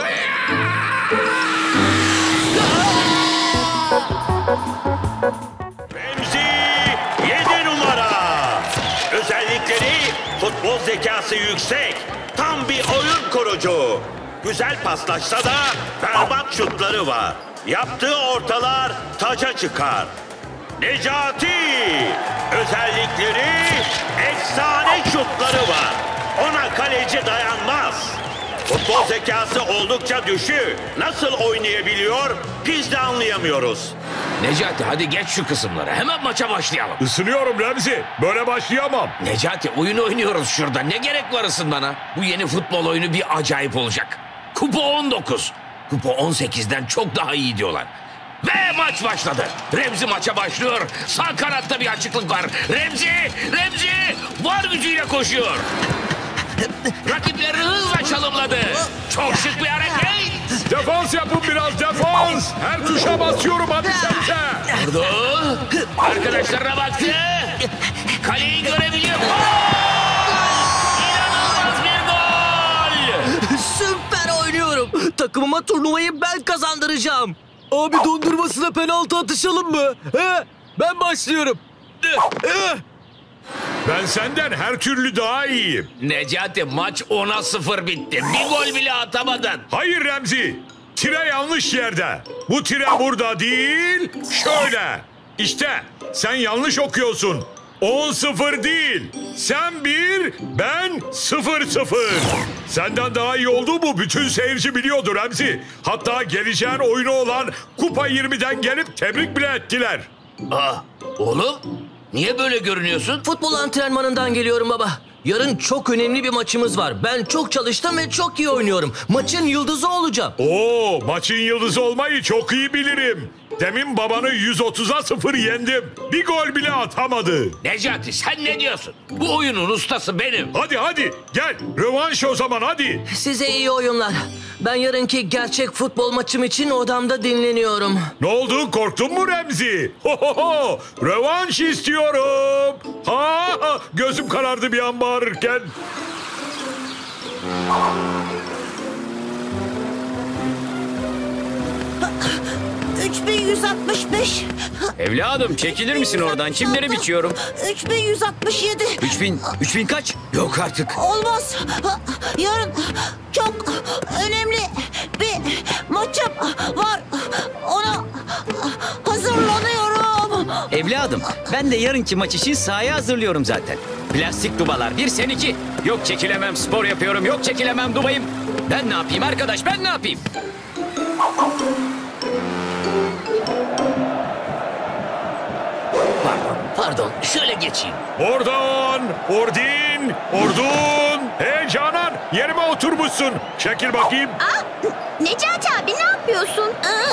Remzi 7 numara. Özellikleri futbol zekası yüksek. Tam bir oyun kurucu. Güzel paslaşsa da berbat şutları var. Yaptığı ortalar taca çıkar. Necati özellikleri, efsane şutları var. Ona kaleci dayanmaz. Futbol zekası oldukça düşük. Nasıl oynayabiliyor biz de anlayamıyoruz. Necati hadi geç şu kısımları. Hemen maça başlayalım. Isınıyorum Remzi. Böyle başlayamam. Necati oyun oynuyoruz şurada. Ne gerek var ısınmana? Bu yeni futbol oyunu bir acayip olacak. Kupa 19. Kupa 18'den çok daha iyi diyorlar. Ve maç başladı. Remzi maça başlıyor. Sağ kanatta bir açıklık var. Remzi var gücüyle koşuyor. Rakiplerini hızla çalımladı. Çok şık bir hareket. Defans yapın biraz, defans. Her tuşa basıyorum, hadi sen. Vurdu. Arkadaşlarına baktı. Kaleyi görebiliyor. İnanılmaz bir gol. Süper oynuyorum. Takımıma turnuvayı ben kazandıracağım. Abi dondurmasına penaltı atışalım mı? He? Ben başlıyorum. Ben senden her türlü daha iyiyim. Necati maç 10'a 0 bitti. Bir gol bile atamadın. Hayır Remzi. Tire yanlış yerde. Bu tire burada değil, şöyle. İşte sen yanlış okuyorsun. 10-0 değil. Sen 1, ben 0-0. Senden daha iyi oldu mu bütün seyirci biliyordur Remzi. Hatta geleceğin oyunu olan Kupa 20'den gelip tebrik bile ettiler. Oğlum niye böyle görünüyorsun? Futbol antrenmanından geliyorum baba. Yarın çok önemli bir maçımız var. Ben çok çalıştım ve çok iyi oynuyorum. Maçın yıldızı olacağım. Oo, maçın yıldızı olmayı çok iyi bilirim. Demin babanı 130'a 0 yendim. Bir gol bile atamadı. Necati sen ne diyorsun? Bu oyunun ustası benim. Hadi gel rövanş o zaman hadi. Size iyi oyunlar. Ben yarınki gerçek futbol maçım için odamda dinleniyorum. Ne oldu, korktun mu Remzi? Rövanş istiyorum. Gözüm karardı bir an bağırırken. ...3165. Evladım çekilir misin oradan? Çimleri biçiyorum. 3167. 3000 kaç? Yok artık. Olmaz. Yarın çok önemli bir maçım var. Ona hazırlanıyorum. Evladım ben de yarınki maç için sahaya hazırlıyorum zaten. Plastik dubalar bir sen iki. Yok çekilemem spor yapıyorum. Yok çekilemem dubayım. Ben ne yapayım arkadaş, ben ne yapayım? Pardon şöyle geçeyim. Ordun. Hey Canan, yerime oturmuşsun. Çekil bakayım. Necati abi ne yapıyorsun?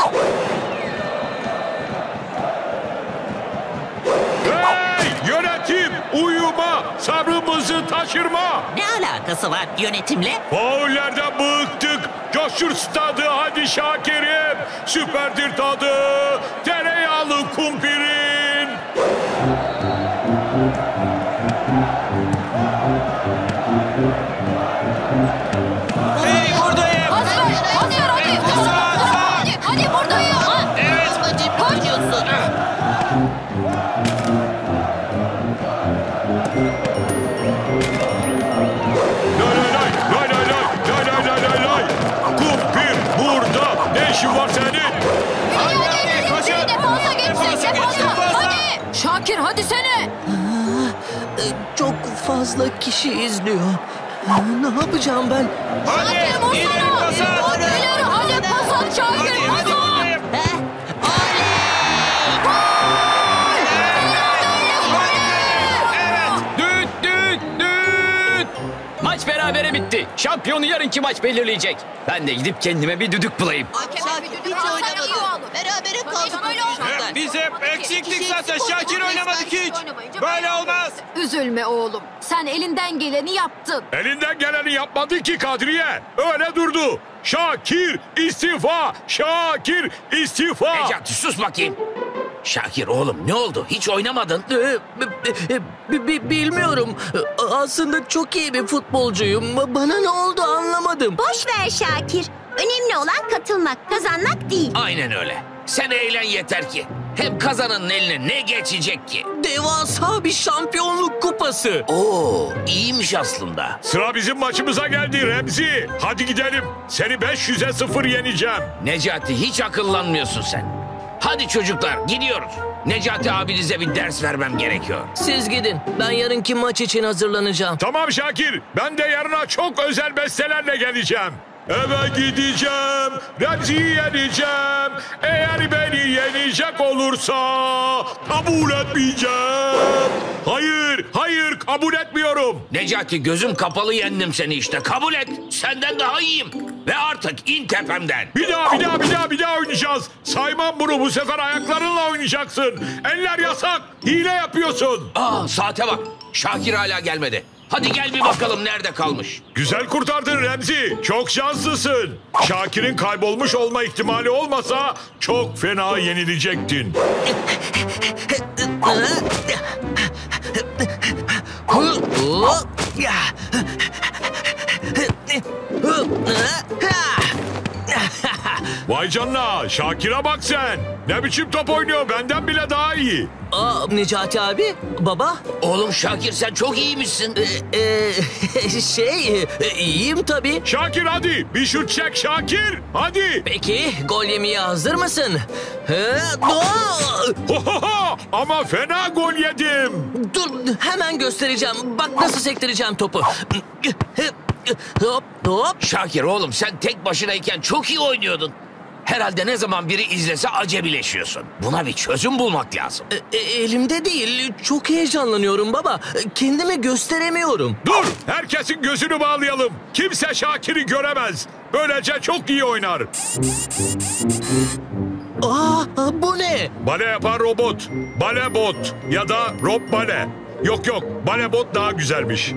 Hey yönetim, uyuma, sabrımızı taşırma. Ne alakası var yönetimle? Faullerden bıktık. Coştur stadı hadi Şakir'im. Süperdir tadı. Tereyağlı kumpirin. Hey buradayım. Hadi buradayım. Evet. Acayip oynuyorsun. Lay. Kumpir burada. Ne işin var senin? Defansa geçsin. Hadi. Şakir hadi sene. Çok fazla kişi izliyor. Ne yapacağım ben? Şakir vursana. İleri hadi pas at Şakir. Hadi. Düt. Maç berabere bitti. Şampiyonu yarınki maç belirleyecek. Ben de gidip kendime bir düdük bulayım. Hiç oynamadı. Berabere kaldık. Biz hep eksiktik zaten. Şakir oynamadık hiç. Böyle olmaz. Üzülme oğlum. Sen elinden geleni yaptın. Elinden geleni yapmadı ki Kadriye. Öyle durdu. Şakir istifa. Necati sus bakayım. Şakir oğlum ne oldu? Hiç oynamadın. Bilmiyorum. Aslında çok iyi bir futbolcuyum. Bana ne oldu anlamadım. Boş ver Şakir. Önemli olan katılmak, kazanmak değil. Aynen öyle. Sen eğlen yeter ki. Hem kazananın eline ne geçecek ki? Devasa bir şampiyonluk kupası. Oo, iyiymiş aslında. Sıra bizim maçımıza geldi Remzi. Hadi gidelim. Seni 500'e 0 yeneceğim. Necati hiç akıllanmıyorsun sen. Hadi çocuklar gidiyoruz. Necati abinize bir ders vermem gerekiyor. Siz gidin. Ben yarınki maç için hazırlanacağım. Tamam Şakir. Ben de yarına çok özel bestelerle geleceğim. Eve gideceğim, Remzi'yi yeneceğim. Eğer beni yenecek olursa kabul etmeyeceğim. Hayır kabul etmiyorum. Necati gözüm kapalı yendim seni işte. Kabul et. Senden daha iyiyim. Ve artık in tepemden. Bir daha oynayacağız. Saymam bunu, bu sefer ayaklarınla oynayacaksın. Eller yasak. Hile yapıyorsun. Saate bak. Şakir hala gelmedi. Hadi gel bir bakalım nerede kalmış. Güzel kurtardın Remzi. Çok şanslısın. Şakir'in kaybolmuş olma ihtimali olmasa çok fena yenilecektin. Vay canına, Şakir'e bak sen. Ne biçim top oynuyor, benden bile daha iyi. Necati abi, baba. Oğlum Şakir sen çok iyiymişsin. İyiyim tabii. Şakir hadi bir şut çek Şakir, hadi. Peki, gol yemeye hazır mısın? Ama fena gol yedim. Dur, hemen göstereceğim. Bak nasıl sektireceğim topu. Hop. Şakir oğlum sen tek başınayken çok iyi oynuyordun. Herhalde ne zaman biri izlese acemileşiyorsun. Buna bir çözüm bulmak lazım. Elimde değil. Çok heyecanlanıyorum baba. Kendimi gösteremiyorum. Dur! Herkesin gözünü bağlayalım. Kimse Şakir'i göremez. Böylece çok iyi oynar. Bu ne? Bale yapan robot. Balebot ya da Rob Bale. Yok Balebot daha güzelmiş.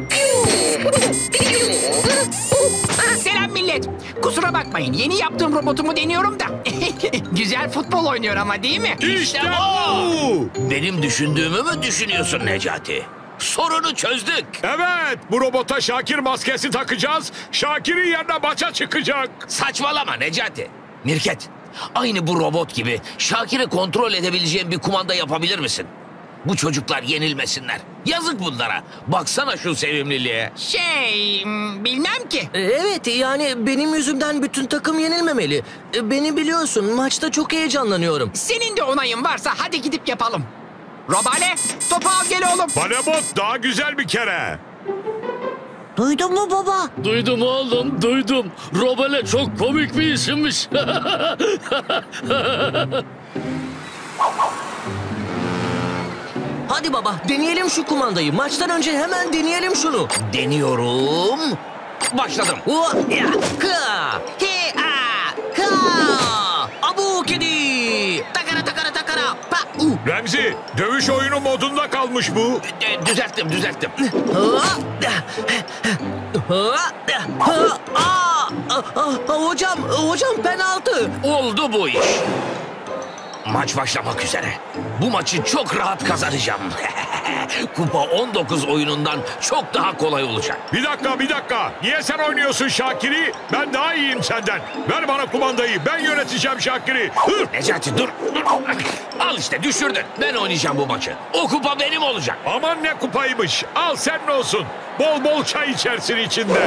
Selam millet. Kusura bakmayın. Yeni yaptığım robotumu deniyorum da. Güzel futbol oynuyor ama değil mi? İşte bu! Benim düşündüğümü mü düşünüyorsun Necati? Sorunu çözdük. Evet, bu robota Şakir maskesi takacağız. Şakir'in yerine maça çıkacak. Saçmalama Necati. Mirket, aynı bu robot gibi Şakir'i kontrol edebileceğin bir kumanda yapabilir misin? Bu çocuklar yenilmesinler. Yazık bunlara. Baksana şu sevimliliğe. Bilmem ki. Evet, yani benim yüzümden bütün takım yenilmemeli. Beni biliyorsun, maçta çok heyecanlanıyorum. Senin de onayın varsa hadi gidip yapalım. Robale, topu al gel oğlum. Balebot daha güzel bir kere. Duydun mu baba? Duydum oğlum, duydum. Robale çok komik bir isimmiş. Hadi baba, deneyelim şu kumandayı. Maçtan önce hemen deneyelim şunu. Deniyorum. Başladım. Abu kedi. Takara. Remzi, dövüş oyunu modunda kalmış bu. Düzelttim. Hocam penaltı. Oldu bu iş. Maç başlamak üzere. Bu maçı çok rahat kazanacağım. Kupa 19 oyunundan çok daha kolay olacak. Bir dakika. Niye sen oynuyorsun Şakir'i? Ben daha iyiyim senden. Ver bana kumandayı. Ben yöneteceğim Şakir'i. Necati dur. Al işte düşürdün. Ben oynayacağım bu maçı. O kupa benim olacak. Aman ne kupaymış. Al senin olsun. Bol bol çay içersin içinde.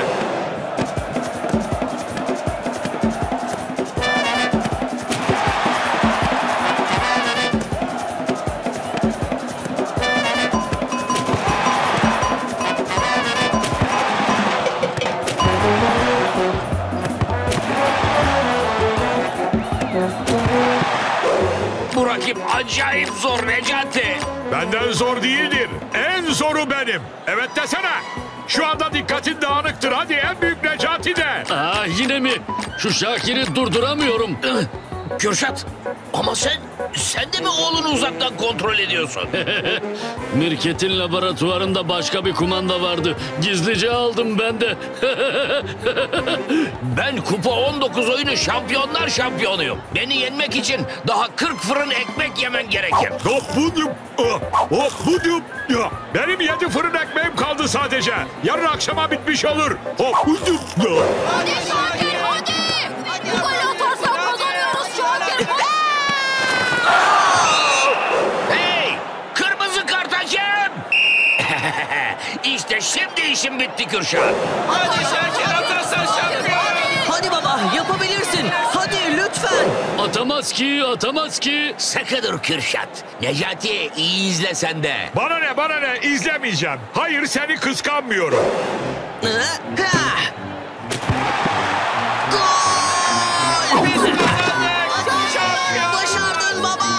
Bu rakip acayip zor Necati. Benden zor değildir. En zoru benim. Evet desene. Şu anda dikkatin dağınıktır. Hadi en büyük Necati de. Yine mi? Şu Şakir'i durduramıyorum. Kürşat, ama sen de mi oğlunu uzaktan kontrol ediyorsun? Mirket'in laboratuvarında başka bir kumanda vardı. Gizlice aldım ben de. Ben Kupa 19 oyunu şampiyonlar şampiyonuyum. Beni yenmek için daha 40 fırın ekmek yemen gerekir. Benim 7 fırın ekmeğim kaldı sadece. Yarın akşama bitmiş olur. Hadi Şakir hadi. Bu golü atarsan kazanıyoruz Şakir. Hey! Kırmızı kart hakem! İşte şimdi işim bitti Kürşat. Hadi Şakir atarsan şampiyon. Hadi baba, yapabilirsin. Hadi lütfen. lütfen. Atamaz ki, atamaz ki. Sakın dur Kürşat. Necati iyi izle sen de. Bana ne izlemeyeceğim. Hayır seni kıskanmıyorum. Başardın baba.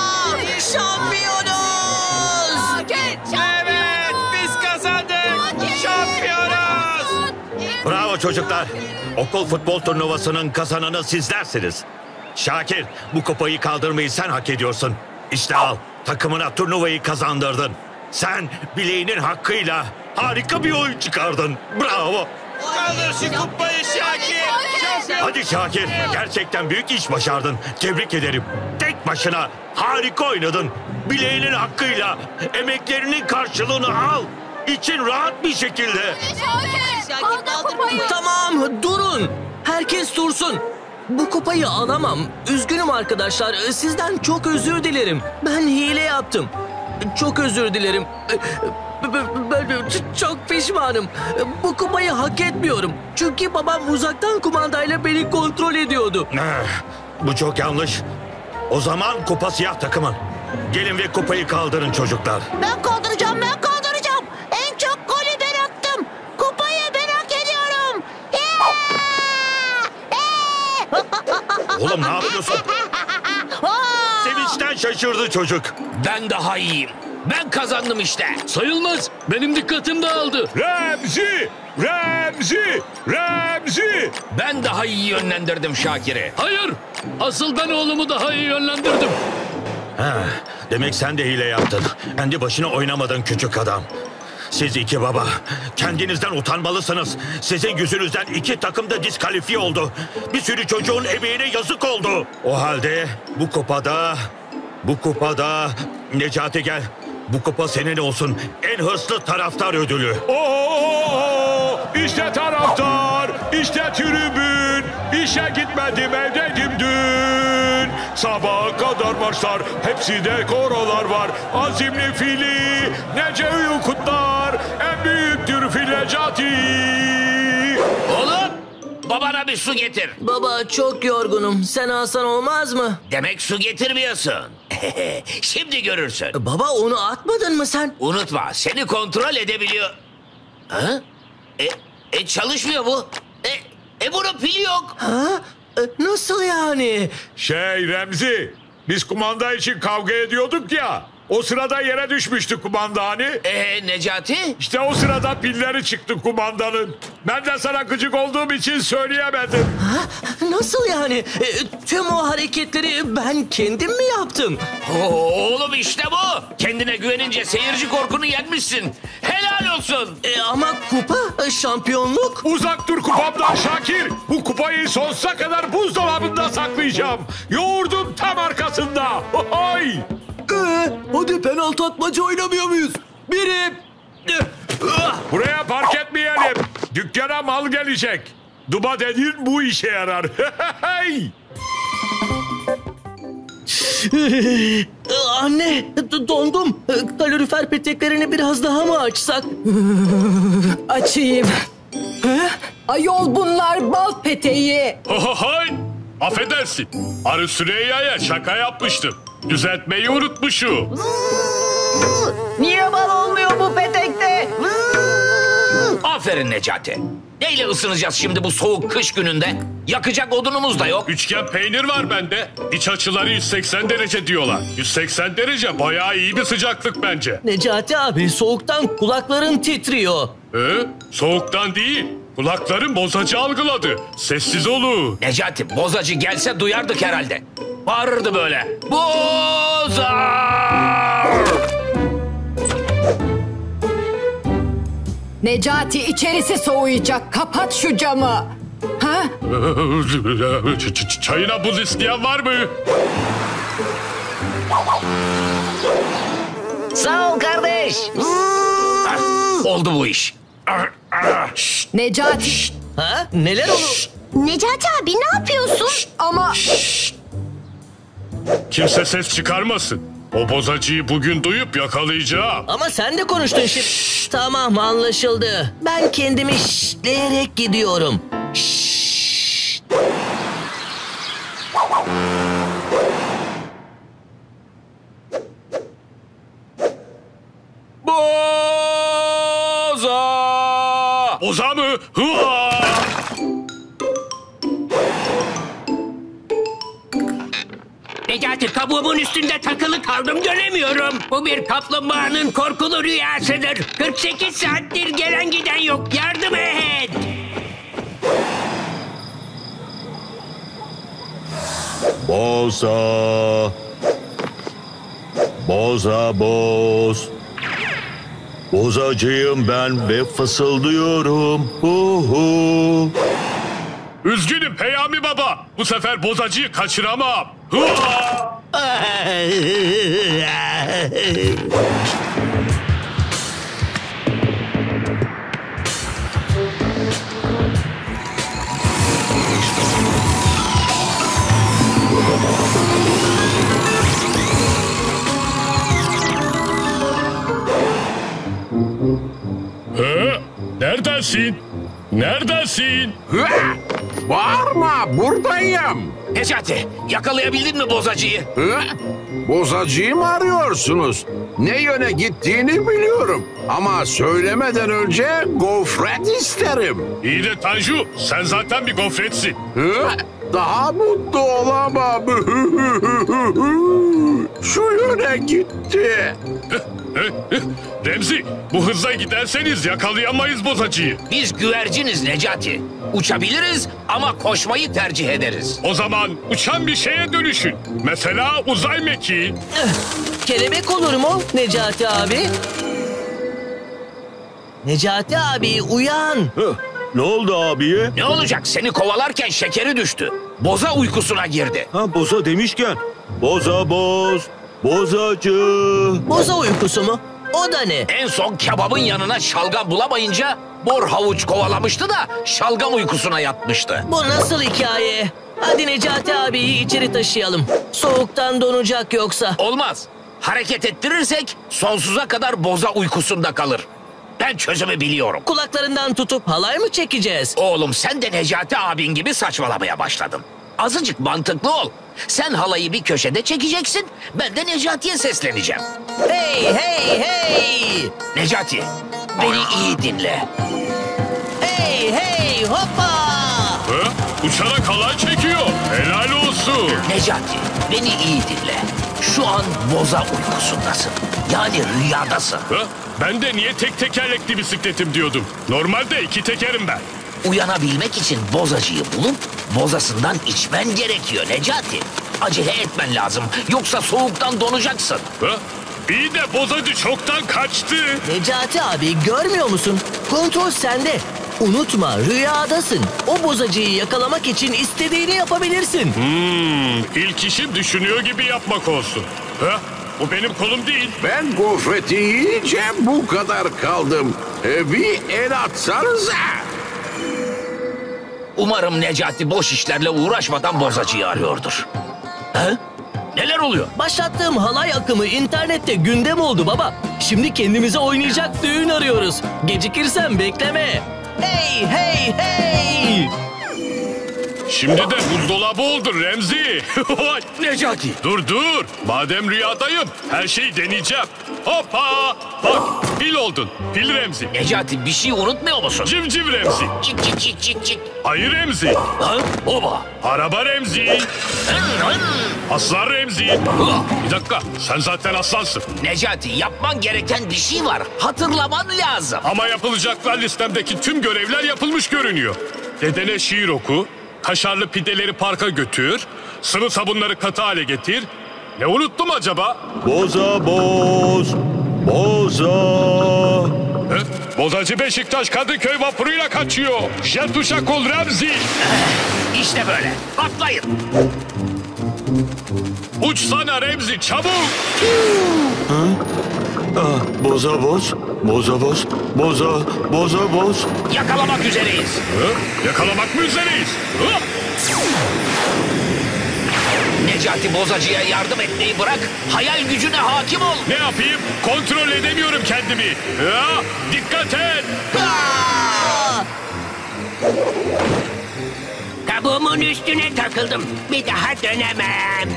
Şampiyonuz. Evet biz kazandık. Şampiyonuz. Bravo çocuklar. Okul futbol turnuvasının kazananı sizlersiniz. Şakir, bu kupayı kaldırmayı sen hak ediyorsun. İşte al, takımına turnuvayı kazandırdın. Sen bileğinin hakkıyla harika bir oyun çıkardın. Bravo. Kaldır şu kupayı Şakir. Hadi Şakir, gerçekten büyük iş başardın. Tebrik ederim. Tek başına harika oynadın. Bileğinin hakkıyla emeklerinin karşılığını al. İçin rahat bir şekilde. Tamam, durun. Herkes dursun. Bu kupayı alamam. Üzgünüm arkadaşlar. Sizden çok özür dilerim. Ben hile yaptım. Çok özür dilerim. Ben çok pişmanım. Bu kupayı hak etmiyorum. Çünkü babam uzaktan kumandayla beni kontrol ediyordu. Bu çok yanlış. O zaman kupa siyah takımın. Gelin ve kupayı kaldırın çocuklar. Ben kaldıracağım. En çok golü ben attım. Kupayı ben hak ediyorum. Oğlum ne yapıyorsun? Sevinçten şaşırdı çocuk. Ben daha iyiyim. Ben kazandım işte. Sayılmaz. Benim dikkatim dağıldı. Remzi! Ben daha iyi yönlendirdim Şakir'i. Hayır. Asıl ben oğlumu daha iyi yönlendirdim. Demek sen de hile yaptın. Kendi başına oynamadın küçük adam. Siz iki baba, kendinizden utanmalısınız. Sizin yüzünüzden 2 takım da diskalifiye oldu. Bir sürü çocuğun emeğine yazık oldu. O halde bu kupada Necati gel. Bu kupa senin olsun. En hırslı taraftar ödülü. İşte taraftar, işte tribün. İşe gitmedim, evdeydim dün. Sabaha kadar maçlar, hepsi de korolar var. Azimli fili, nece kutlar. En büyüktür fil Necati. Oğlum, babana bir su getir. Baba çok yorgunum. Sen alsan olmaz mı? Demek su getirmiyorsun. Şimdi görürsün. Baba onu atmadın mı sen? Unutma, seni kontrol edebiliyor. Ha? Çalışmıyor bu. Bunun pili yok. Ha? Nasıl yani? Remzi, biz kumanda için kavga ediyorduk ya. O sırada yere düşmüştü kumanda hani. Necati? İşte o sırada pilleri çıktı kumandanın. Ben de sana gıcık olduğum için söyleyemedim. Ha? Nasıl yani? Tüm o hareketleri ben kendim mi yaptım? Oğlum işte bu. Kendine güvenince seyirci korkunu yenmişsin. Helal olsun. Ama kupa, şampiyonluk. Uzak dur kupamdan Şakir. Bu kupayı sonsuza kadar buzdolabında saklayacağım. Yoğurdun tam arkasında. Hoy! Hadi penaltı atmaca oynamıyor muyuz? Biri. Buraya park etmeyelim. Dükkana mal gelecek. Duba dediğin bu işe yarar. Anne, dondum. Kalorifer peteklerini biraz daha mı açsak? Açayım. Ayol bunlar bal peteği. Hay! Affedersin. Arı Süreyya'ya şaka yapmıştım. Düzeltmeyi unutmuşum. Niye bal olmuyor bu petekte? Aferin Necati. Neyle ısınacağız şimdi bu soğuk kış gününde? Yakacak odunumuz da yok. Üçgen peynir var bende. İç açıları 180 derece diyorlar. 180 derece bayağı iyi bir sıcaklık bence. Necati abi soğuktan kulakların titriyor. Soğuktan değil. Kulaklarım bozacı algıladı. Sessiz olun. Necati bozacı gelse duyardık herhalde. Bağırırdı böyle. Boza! Necati içerisi soğuyacak. Kapat şu camı. Ha? Çayına buz isteyen var mı? Sağ ol kardeş. Oldu bu iş. Necati. Ha? Neler olur? Necati abi ne yapıyorsun? Ama... Kimse ses çıkarmasın. O bozacıyı bugün duyup yakalayacağım. Ama sen de konuştun şimdi. Tamam anlaşıldı. Ben kendimi şşleyerek gidiyorum. Boza mı? Hua! Necati, kabuğumun üstünde takılı kaldım, dönemiyorum. Bu bir kaplumbağanın korkulu rüyasıdır. 48 saattir gelen giden yok. Yardım et. Boza. Boza boz. Bozacıyım ben ve fısıldıyorum. Hu hu. Üzgünüm Peyami Baba. Bu sefer bozacıyı kaçıramam. Hua! Neredesin? Neredesin? Bağırma, buradayım. Necati, yakalayabildin mi bozacıyı? Bozacıyı mı arıyorsunuz? Ne yöne gittiğini biliyorum. Ama söylemeden önce gofret isterim. İyi de Tanju, sen zaten bir gofretsin. Daha mutlu olamam. Şu yöne gitti. Remzi, bu hızla giderseniz yakalayamayız bozacıyı. Biz güverciniz Necati. Uçabiliriz ama koşmayı tercih ederiz. O zaman uçan bir şeye dönüşün. Mesela uzay mekiği. Kelebek olur mu Necati abi? Necati abi uyan. Ne oldu abiye? Ne olacak? Seni kovalarken şekeri düştü. Boza uykusuna girdi. Ha, boza demişken. Boza boz. Bozacı. Boza uykusu mu? O da ne? En son kebabın yanına şalgam bulamayınca bor havuç kovalamıştı da şalgam uykusuna yatmıştı. Bu nasıl hikaye? Hadi Necati abiyi içeri taşıyalım. Soğuktan donacak yoksa. Olmaz. Hareket ettirirsek sonsuza kadar boza uykusunda kalır. Ben çözümü biliyorum. Kulaklarından tutup halay mı çekeceğiz? Oğlum, sen de Necati abin gibi saçmalamaya başladın. Azıcık mantıklı ol. Sen halayı bir köşede çekeceksin, ben de Necati'ye sesleneceğim. Hey hey hey! Necati, beni iyi dinle. Hey hey hoppa! Uçarak halay çekiyor. Helal olsun. Necati, beni iyi dinle. Şu an boza uykusundasın. Yani rüyadasın. Ben de niye tek tekerlekli bisikletim diyordum. Normalde 2 tekerim ben. Uyanabilmek için bozacıyı bulup bozasından içmen gerekiyor Necati. Acele etmen lazım. Yoksa soğuktan donacaksın. İyi de bozacı çoktan kaçtı. Necati abi görmüyor musun? Kontrol sende. Unutma rüyadasın. O bozacıyı yakalamak için istediğini yapabilirsin. İlk işim düşünüyor gibi yapmak olsun. Bu benim kolum değil. Ben gofreti yiyince bu kadar kaldım. Bir el atsanıza. Umarım Necati boş işlerle uğraşmadan bozacıyı arıyordur. Neler oluyor? Başlattığım halay akımı internette gündem oldu baba. Şimdi kendimize oynayacak düğün arıyoruz. Gecikirsen bekleme. Hey hey hey! Şimdi de buzdolabı oldu Remzi. Necati. Dur. Madem rüyadayım her şeyi deneyeceğim. Hoppa. Bak fil oldun. Fil Remzi. Necati, bir şey unutmuyor musun? Civciv Remzi. Cik cik cik cik cik. Ayı Remzi. Oba. Araba Remzi. Aslan Remzi. Bir dakika, sen zaten aslansın. Necati, yapman gereken bir şey var. Hatırlaman lazım. Ama yapılacaklar listemdeki tüm görevler yapılmış görünüyor. Dedene şiir oku, kaşarlı pideleri parka götür, sıvı sabunları katı hale getir. Ne unuttum acaba? Boza boz. Boza. Bozacı Beşiktaş Kadıköy vapuruyla kaçıyor. Jet uşak ol Remzi. İşte böyle. Atlayın. Uçsana Remzi, çabuk. Boza boz. Boza boz. Boza boz. Yakalamak üzereyiz. Yakalamak mı üzereyiz? Necati, bozacıya yardım etmeyi bırak. Hayal gücüne hakim ol. Ne yapayım? Kontrol edemiyorum kendimi. Dikkat et. Kabuğumun üstüne takıldım. Bir daha dönemem.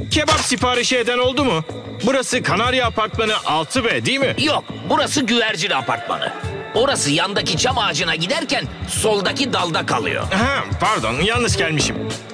Kebap siparişi eden oldu mu? Burası Kanarya Apartmanı 6B değil mi? Yok, burası güvercin apartmanı. Orası yandaki çam ağacına giderken soldaki dalda kalıyor. Ha, pardon, yanlış gelmişim.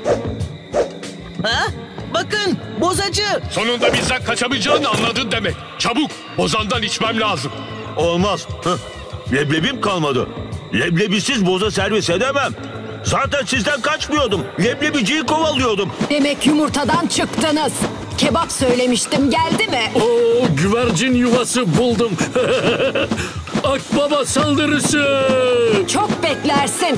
Ha? Bakın, bozacı. Sonunda bizden kaçamayacağını anladın demek. Çabuk, bozandan içmem lazım. Olmaz. Leblebim kalmadı. Leblebisiz boza servis edemem. Zaten sizden kaçmıyordum. Leblebiciyi kovalıyordum. Demek yumurtadan çıktınız. Kebap söylemiştim, geldi mi? Oo, güvercin yuvası buldum. Akbaba saldırısı. Çok beklersin.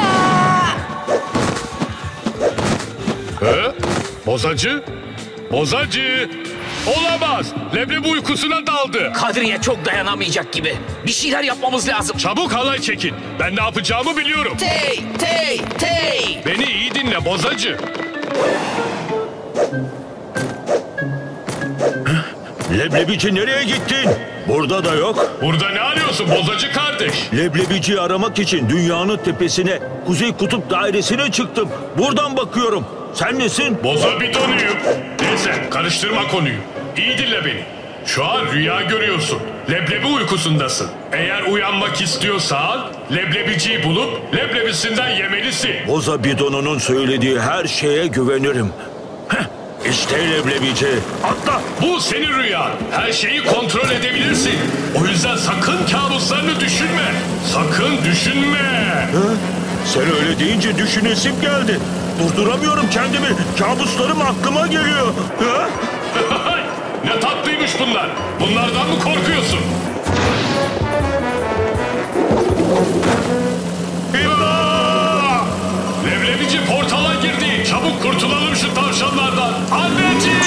He? Bozacı? Bozacı! Olamaz! Leblebi uykusuna daldı. Kadriye çok dayanamayacak gibi. Bir şeyler yapmamız lazım. Çabuk halay çekin. Ben ne yapacağımı biliyorum. Tey! Beni iyi dinle bozacı. Leblebici nereye gittin? Burada da yok. Burada ne arıyorsun bozacı kardeş? Leblebiciyi aramak için dünyanın tepesine, Kuzey Kutup Dairesi'ne çıktım. Buradan bakıyorum. Sen nesin? Boza bidonuyum. Neyse karıştırma konuyu. İyi dinle beni. Şu an rüya görüyorsun. Leblebi uykusundasın. Eğer uyanmak istiyorsan leblebiciyi bulup leblebisinden yemelisin. Boza bidonunun söylediği her şeye güvenirim. İşte leblebici. Atla. Bu senin rüyan. Her şeyi kontrol edebilirsin. O yüzden sakın kabuslarını düşünme. Sakın düşünme. Sen öyle deyince düşünesim geldi. Durduramıyorum kendimi. Kabuslarım aklıma geliyor. Ne tatlıymış bunlar. Bunlardan mı korkuyorsun? İmdat! Leblebici portala girdi. Çabuk kurtulalım şu tavşanlardan. Anneciğim!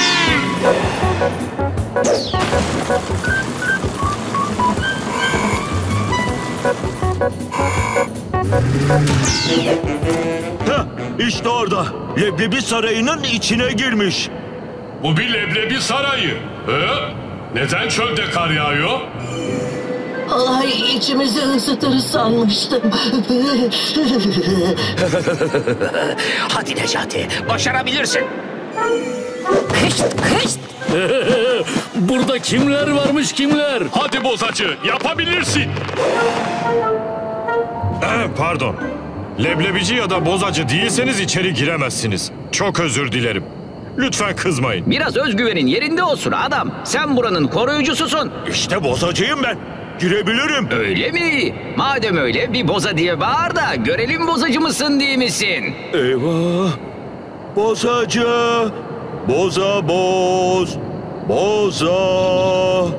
İşte orada. Leblebi sarayının içine girmiş. Bu bir leblebi sarayı. Neden çölde kar yağıyor? Ay, içimizi ısıtır sanmıştım. Hadi Necati, başarabilirsin. Kışt. Burada kimler varmış kimler? Hadi bozacı, yapabilirsin. Pardon. Leblebici ya da bozacı değilseniz içeri giremezsiniz. Çok özür dilerim. Lütfen kızmayın. Biraz özgüvenin yerinde olsun adam. Sen buranın koruyucususun. İşte bozacıyım ben. Girebilirim. Öyle mi? Madem öyle bir boza diye bağır da görelim bozacı mısın değil misin? Eyvah. Bozacı. Boza boz. Boza.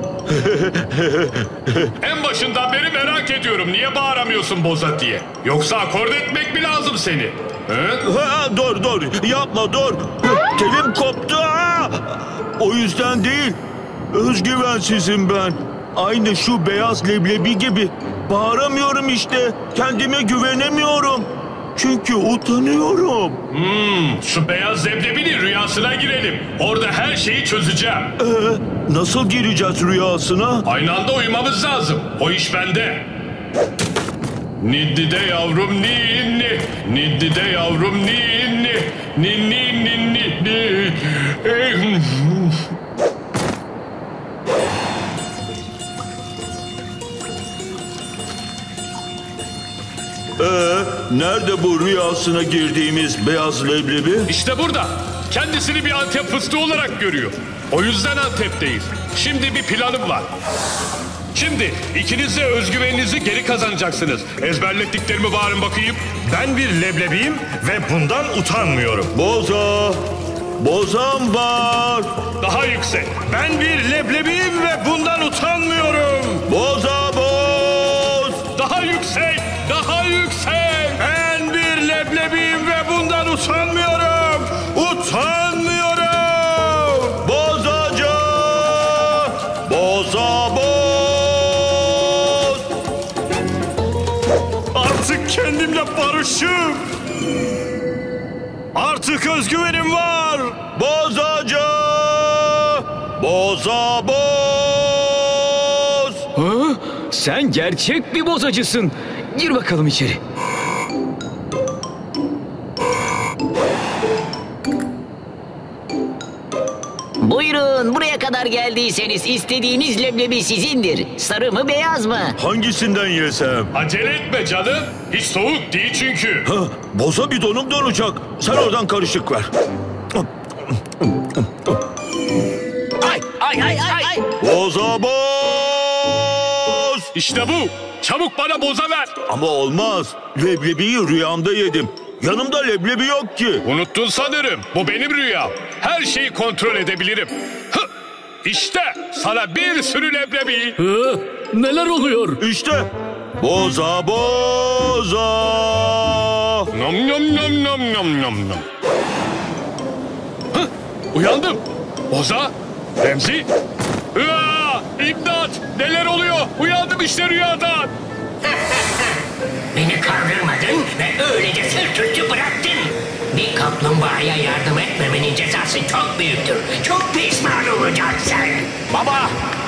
En başından beri merak ediyorum. Niye bağıramıyorsun boza diye? Yoksa akord etmek mi lazım seni? Dur. Yapma dur. Telim koptu. O yüzden değil. Özgüvensizim ben. Aynı şu beyaz leblebi gibi. Bağıramıyorum işte. Kendime güvenemiyorum. Çünkü utanıyorum. Şu beyaz leblebinin rüyasına girelim. Orada her şeyi çözeceğim. Nasıl gireceğiz rüyasına? Aynı anda uyumamız lazım. O iş bende. Niddide yavrum ninni. Niddide yavrum ninni. Ninni ninni. Nerede bu rüyasına girdiğimiz beyaz leblebi? İşte burada. Kendisini bir Antep fıstığı olarak görüyor. O yüzden Antep'teyiz. Şimdi bir planım var. Şimdi ikiniz de özgüveninizi geri kazanacaksınız. Ezberlettiklerimi bağırın bakayım. Ben bir leblebiyim ve bundan utanmıyorum. Bozam var. Daha yüksek. Ben bir leblebiyim ve bundan utanmıyorum. Boza boz. Daha yüksek. Daha yüksek. Ben bir leblebiyim ve bundan utanmıyorum. Utanmıyorum. Bozacı. Boza boz. Artık kendimle barışım. Artık özgüvenim var. Bozacı. Boza boz. Sen gerçek bir bozacısın. Gir bakalım içeri. Buyurun, buraya kadar geldiyseniz istediğiniz leblebi sizindir. Sarı mı beyaz mı? Hangisinden yesem? Acele etme canım. Hiç soğuk değil çünkü. Ha, boza bidonum donacak. Sen oradan karışık ver. Ay. Boza boz! İşte bu. Çabuk bana boza ver. Ama olmaz. Leblebiyi rüyamda yedim. Yanımda leblebi yok ki. Unuttun sanırım. Bu benim rüyam. Her şeyi kontrol edebilirim. İşte sana bir sürü leblebi. Neler oluyor? İşte boza boza. Nom nom nom nom nom nom nom. Uyandım. Boza, Remzi. İmdat! Neler oluyor? Uyandım işte rüyadan. Beni kandırmadın ve öylece sırt üstü bıraktın. Bir kaplumbağaya yardım etmemenin cezası çok büyüktür. Çok pişman olacaksın. Baba!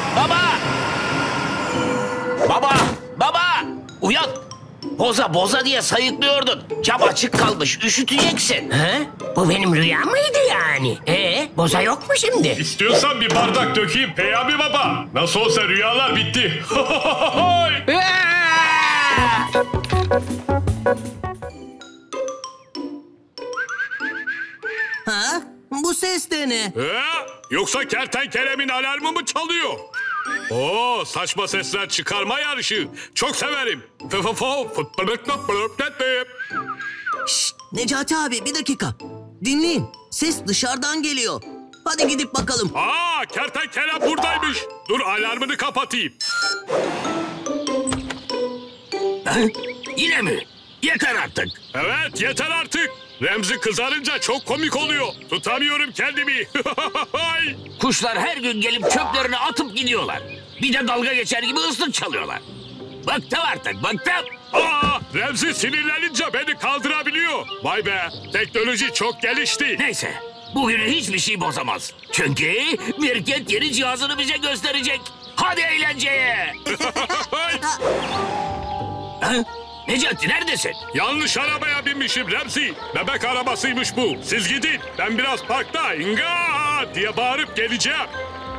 Uyan! Boza diye sayıklıyordun. Cam açık kalmış, üşüteceksin. He? Bu benim rüyam mıydı yani? Boza yok mu şimdi? İstiyorsan bir bardak dökeyim Peyami Baba. Nasıl olsa rüyalar bitti. Ha? Bu ses de ne? Yoksa kertenkelemin alarmı mı çalıyor? Oo, saçma sesler çıkarma yarışı. Çok severim. Şşt, Necati abi bir dakika. Dinleyin. Ses dışarıdan geliyor. Hadi gidip bakalım. Kertenkele buradaymış. Dur alarmını kapatayım. Yine mi? Yeter artık. Evet yeter artık. Remzi kızarınca çok komik oluyor. Tutamıyorum kendimi. Kuşlar her gün gelip çöplerini atıp gidiyorlar. Bir de dalga geçer gibi ıslık çalıyorlar. Bıktım artık, bıktım. Remzi sinirlenince beni kaldırabiliyor. Vay be, teknoloji çok gelişti. Neyse, bugünü hiçbir şey bozamaz. Çünkü Mirket yeni cihazını bize gösterecek. Hadi eğlenceye. Necati neredesin? Yanlış arabaya binmişim Remzi. Bebek arabasıymış bu. Siz gidin. Ben biraz parkta inga diye bağırıp geleceğim.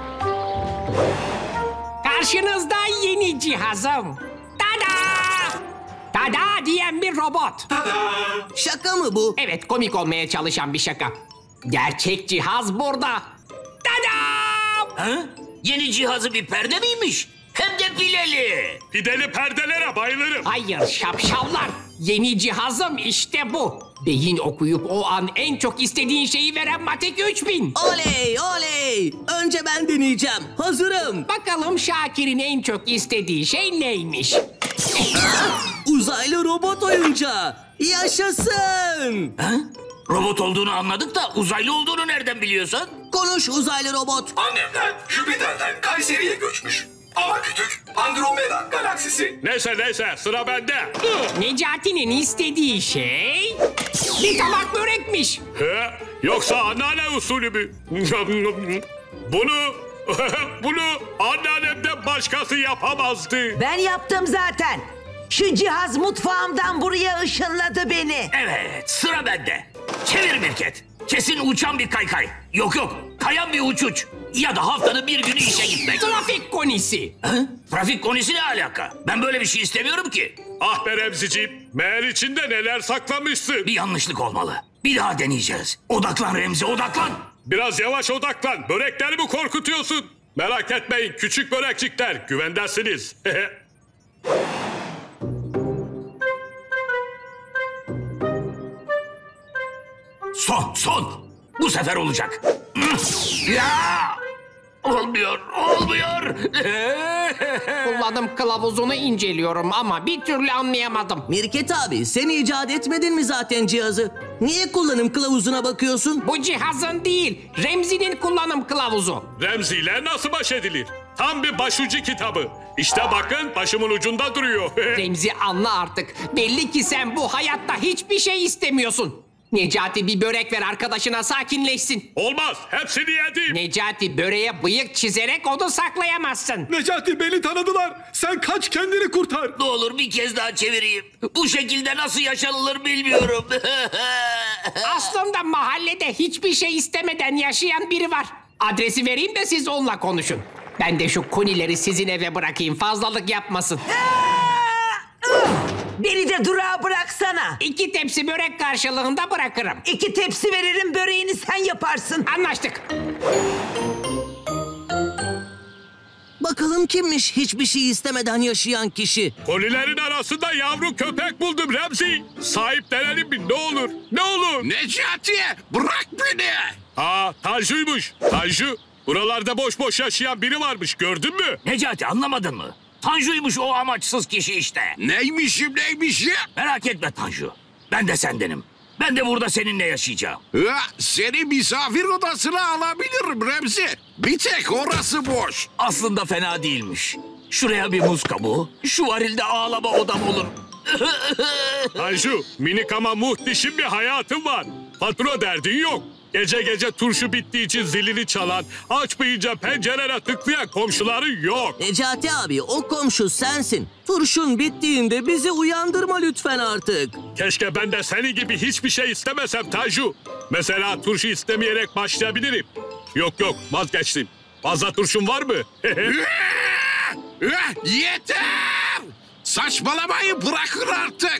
Karşınızda yeni cihazım. Tada! Tada diyen bir robot. Şaka mı bu? Evet, komik olmaya çalışan bir şaka. Gerçek cihaz burada. Tada! Yeni cihazı bir perde miymiş? Hem de pileli. Pideli perdelere bayılırım. Hayır şapşallar. Yeni cihazım işte bu. Beyin okuyup o an en çok istediğin şeyi veren Matek 3000. Oley! Önce ben deneyeceğim. Hazırım. Bakalım Şakir'in en çok istediği şey neymiş? Uzaylı robot oyuncağı. Yaşasın. Robot olduğunu anladık da uzaylı olduğunu nereden biliyorsun? Konuş uzaylı robot. Annemden Jüpiter'den Kayseri'ye göçmüş. Ama küçük Andromeda galaksisi. Neyse sıra bende. Necati'nin istediği şey bir tabak börekmiş. Yoksa anneanne usulü mü? Bunu anneannemden başkası yapamazdı. Ben yaptım zaten. Şu cihaz mutfağımdan buraya ışınladı beni. Evet, sıra bende. Çevir Mirket. Kesin uçan bir kaykay. Yok, kayan bir uçuç. Ya da haftanın bir günü işe gitmek. Trafik konisi. Trafik konisi ne alaka? Ben böyle bir şey istemiyorum ki. Ah be Remziciğim. Meğer içinde neler saklamışsın. Bir yanlışlık olmalı. Bir daha deneyeceğiz. Odaklan Remzi, odaklan. Biraz yavaş odaklan. Böreklerimi korkutuyorsun. Merak etmeyin küçük börekçikler. Güvendesiniz. Son. Bu sefer olacak. Ya! Olmuyor. Kullanım kılavuzunu inceliyorum ama bir türlü anlayamadım. Mirket abi sen icat etmedin mi zaten cihazı? Niye kullanım kılavuzuna bakıyorsun? Bu cihazın değil, Remzi'nin kullanım kılavuzu. Remzi ile nasıl baş edilir? Tam bir başucu kitabı. İşte bakın başımın ucunda duruyor. Remzi anla artık. Belli ki sen bu hayatta hiçbir şey istemiyorsun. Necati bir börek ver arkadaşına sakinleşsin. Olmaz, hepsini yedim. Necati böreğe bıyık çizerek onu saklayamazsın. Necati beni tanıdılar. Sen kaç kendini kurtar. Ne olur bir kez daha çevireyim. Bu şekilde nasıl yaşanılır bilmiyorum. Aslında mahallede hiçbir şey istemeden yaşayan biri var. Adresi vereyim de siz onunla konuşun. Ben de şu konileri sizin eve bırakayım. Fazlalık yapmasın. Beni de durağa bıraksana. 2 tepsi börek karşılığında bırakırım. 2 tepsi veririm, böreğini sen yaparsın. Anlaştık. Bakalım kimmiş hiçbir şey istemeden yaşayan kişi? Kolilerin arasında yavru köpek buldum Remzi. Sahiplenelim mi? Ne olur? Ne olur? Necati, bırak beni. Tanju'ymuş. Tanju, buralarda boş boş yaşayan biri varmış, gördün mü? Necati, anlamadın mı? Tanju'ymuş o amaçsız kişi işte. Neymişim? Merak etme Tanju. Ben de sendenim. Ben de burada seninle yaşayacağım. Seni misafir odasına alabilirim Remzi. Bir tek orası boş. Aslında fena değilmiş. Şuraya bir muz kabuğu, şu varilde ağlama odam olur. Tanju, minik ama muhteşem bir hayatım var. Fatura derdin yok. Gece gece turşu bittiği için zilini çalan, açmayınca pencerene tıklayan komşuların yok. Necati abi, o komşu sensin. Turşun bittiğinde bizi uyandırma lütfen artık. Keşke ben de senin gibi hiçbir şey istemesem Tanju. Mesela turşu istemeyerek başlayabilirim. Yok vazgeçtim. Fazla turşun var mı? Yeter! Saçmalamayı bırakın artık.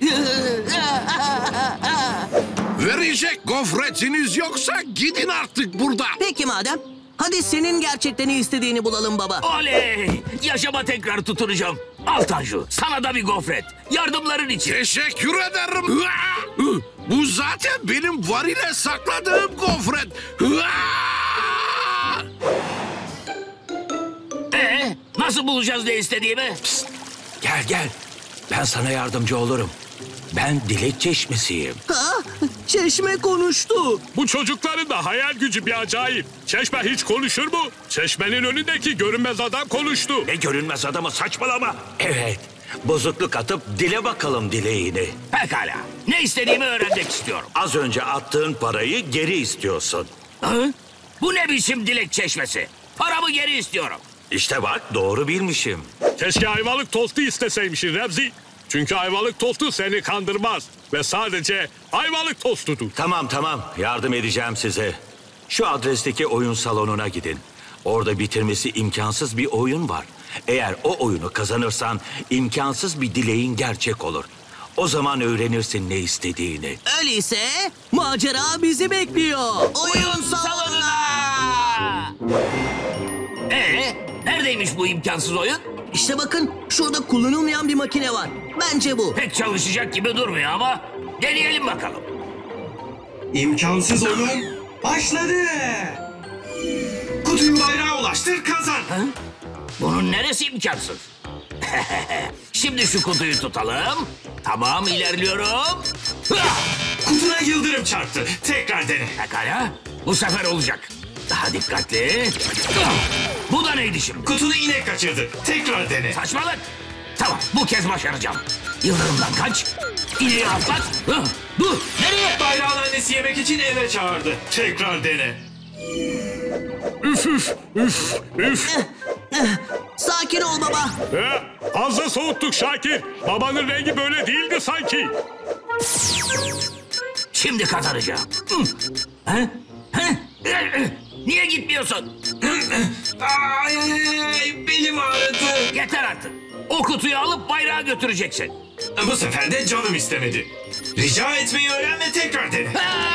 Verecek gofretiniz yoksa gidin artık buradan. Peki madem. Hadi senin gerçekten istediğini bulalım baba. Oley! Yaşama tekrar tutunacağım. Al Tanju, sana da bir gofret. Yardımların için. Teşekkür ederim. Bu zaten benim varile sakladığım gofret. Nasıl bulacağız ne istediğimi? Psst, gel. Ben sana yardımcı olurum. Ben Dilek Çeşmesi'yim. Çeşme konuştu. Bu çocukların da hayal gücü bir acayip. Çeşme hiç konuşur mu? Çeşmenin önündeki görünmez adam konuştu. Ne görünmez adamı, saçmalama. Evet, bozukluk atıp dile bakalım dileğini. Pekala, ne istediğimi öğrenmek istiyorum. Az önce attığın parayı geri istiyorsun. Bu ne biçim dilek çeşmesi? Paramı geri istiyorum. İşte bak, doğru bilmişim. Keşke ayvalık tostu isteseymişsin Remzi. Çünkü ayvalık tostu seni kandırmaz. Ve sadece ayvalık tostudur. Tamam, yardım edeceğim size. Şu adresteki oyun salonuna gidin. Orada bitirmesi imkansız bir oyun var. Eğer o oyunu kazanırsan imkansız bir dileğin gerçek olur. O zaman öğrenirsin ne istediğini. Öyleyse macera bizi bekliyor. Oyun salonuna. Neredeymiş bu imkansız oyun? İşte bakın, şurada kullanılmayan bir makine var. Bence bu. Pek çalışacak gibi durmuyor ama deneyelim bakalım. İmkansız oyun başladı. Kutuyu bayrağa ulaştır, kazan. Bunun neresi imkansız? Şimdi şu kutuyu tutalım. Tamam, ilerliyorum. Kutuna yıldırım çarptı. Tekrar dene. Pekala, bu sefer olacak. Daha dikkatli. Bu da neydi şimdi? Kutunu inek kaçırdı. Tekrar dene. Saçmalık. Tamam, bu kez başaracağım. Yıldırımdan kaç. İleri atlat. Dur, nereye? Bayrağın annesi yemek için eve çağırdı. Tekrar dene. Üf. Sakin ol baba. Fazla soğuttuk Şakir. Babanın rengi böyle değildi sanki. Şimdi kazanacağım. Niye gitmiyorsun? Ay, belim ağrıdı. Yeter artık. O kutuyu alıp bayrağa götüreceksin. Bu sefer de canım istemedi. Rica etmeyi öğren ve tekrar dene.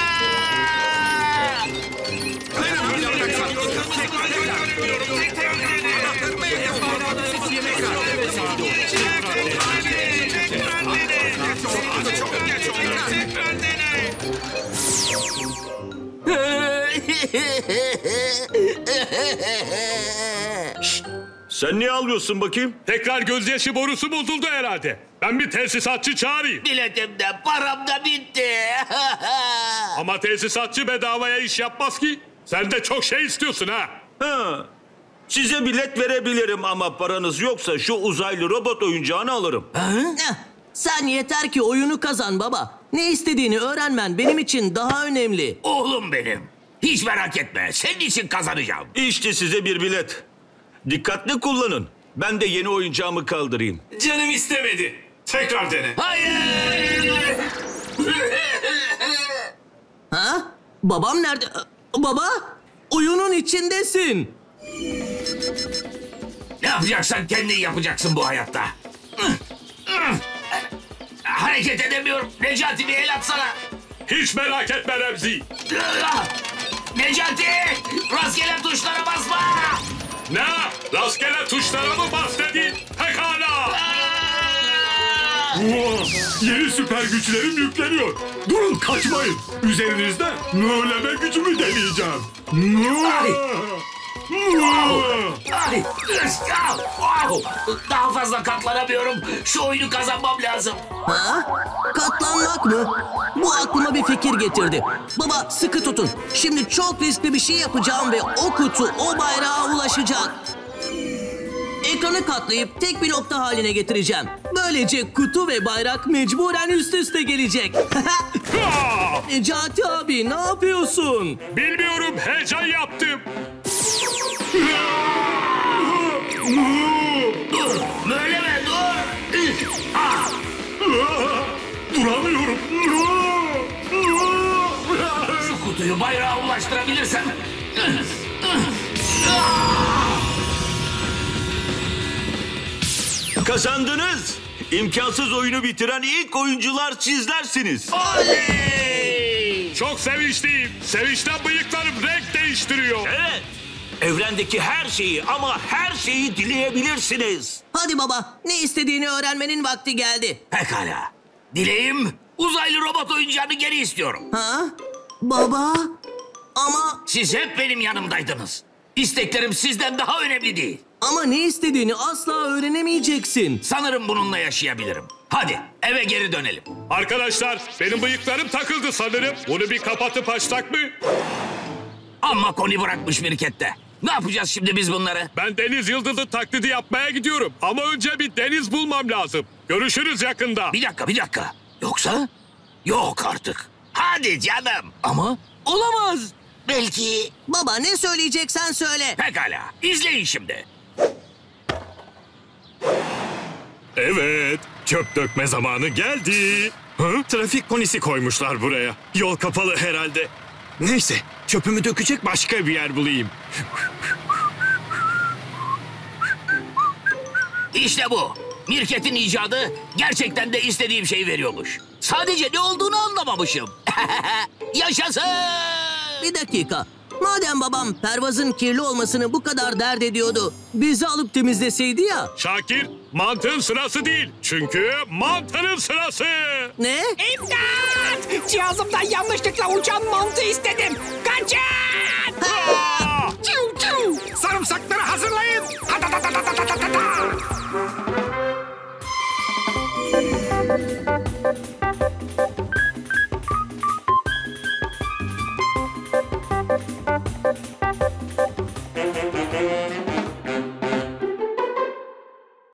Sen niye ağlıyorsun bakayım? Tekrar gözyaşı borusu bozuldu herhalde. Ben bir tesisatçı çağırayım. Biletim de param da bitti. Ama tesisatçı bedavaya iş yapmaz ki. Sen de çok şey istiyorsun ha. Size bilet verebilirim ama paranız yoksa şu uzaylı robot oyuncağını alırım. Sen yeter ki oyunu kazan baba. Ne istediğini öğrenmen benim için daha önemli. Oğlum benim. Hiç merak etme. Senin için kazanacağım. İşte size bir bilet. Dikkatli kullanın. Ben de yeni oyuncağımı kaldırayım. Canım istemedi. Tekrar dene. Hayır. Babam nerede? Baba? Oyunun içindesin. Ne yapacaksan kendin yapacaksın bu hayatta. Hareket edemiyorum. Necati bir el atsana. Hiç merak etme Remzi. Necati! Rastgele tuşlara basma! Ne? Rastgele tuşlara mı bas dedin? Pekala! Yeni süper güçlerim yükleniyor. Durun, kaçmayın. Üzerinizde nöhleme gücümü deneyeceğim. Daha fazla katlanamıyorum. Şu oyunu kazanmam lazım. Ha? Katlanmak mı? Bu aklıma bir fikir getirdi. Baba sıkı tutun. Şimdi çok riskli bir şey yapacağım ve o kutu o bayrağa ulaşacak. Ekranı katlayıp tek bir nokta haline getireceğim. Böylece kutu ve bayrak mecburen üst üste gelecek. Necati abi ne yapıyorsun? Bilmiyorum, heyecan yaptım. Dur, böyle mi? Dur. Duramıyorum. Şu kutuyu bayrağa ulaştırabilirsem... Kazandınız. İmkansız oyunu bitiren ilk oyuncular sizlersiniz. Oley! Çok sevinçliyim. Sevinçten bıyıklarım renk değiştiriyor. Evet. Evrendeki her şeyi ama her şeyi dileyebilirsiniz. Hadi baba ne istediğini öğrenmenin vakti geldi. Pekala. Dileğim uzaylı robot oyuncağını geri istiyorum. Ha? Baba ama... Siz hep benim yanımdaydınız. İsteklerim sizden daha önemli değil. Ama ne istediğini asla öğrenemeyeceksin. Sanırım bununla yaşayabilirim. Hadi eve geri dönelim. Arkadaşlar, benim bıyıklarım takıldı sanırım. Bunu bir kapatıp açsak mı? Amma koni bırakmış mirkette. Ne yapacağız şimdi biz bunları? Ben deniz yıldızı taklidi yapmaya gidiyorum. Ama önce bir deniz bulmam lazım. Görüşürüz yakında. Bir dakika. Yoksa? Yok artık. Hadi canım. Ama olamaz. Belki... Baba ne söyleyeceksen söyle. Pekala. İzleyin şimdi. Evet, çöp dökme zamanı geldi. Trafik konisi koymuşlar buraya. Yol kapalı herhalde. Neyse, çöpümü dökecek başka bir yer bulayım. İşte bu. Mirket'in icadı gerçekten de istediğim şeyi veriyormuş. Sadece ne olduğunu anlamamışım. Yaşasın! Bir dakika. Madem babam pervazın kirli olmasını bu kadar dert ediyordu, bizi alıp temizleseydi ya. Şakir, mantığın sırası değil. Çünkü mantının sırası. Ne? İmdat! Cihazımdan yanlışlıkla uçan mantı istedim. Kaçın!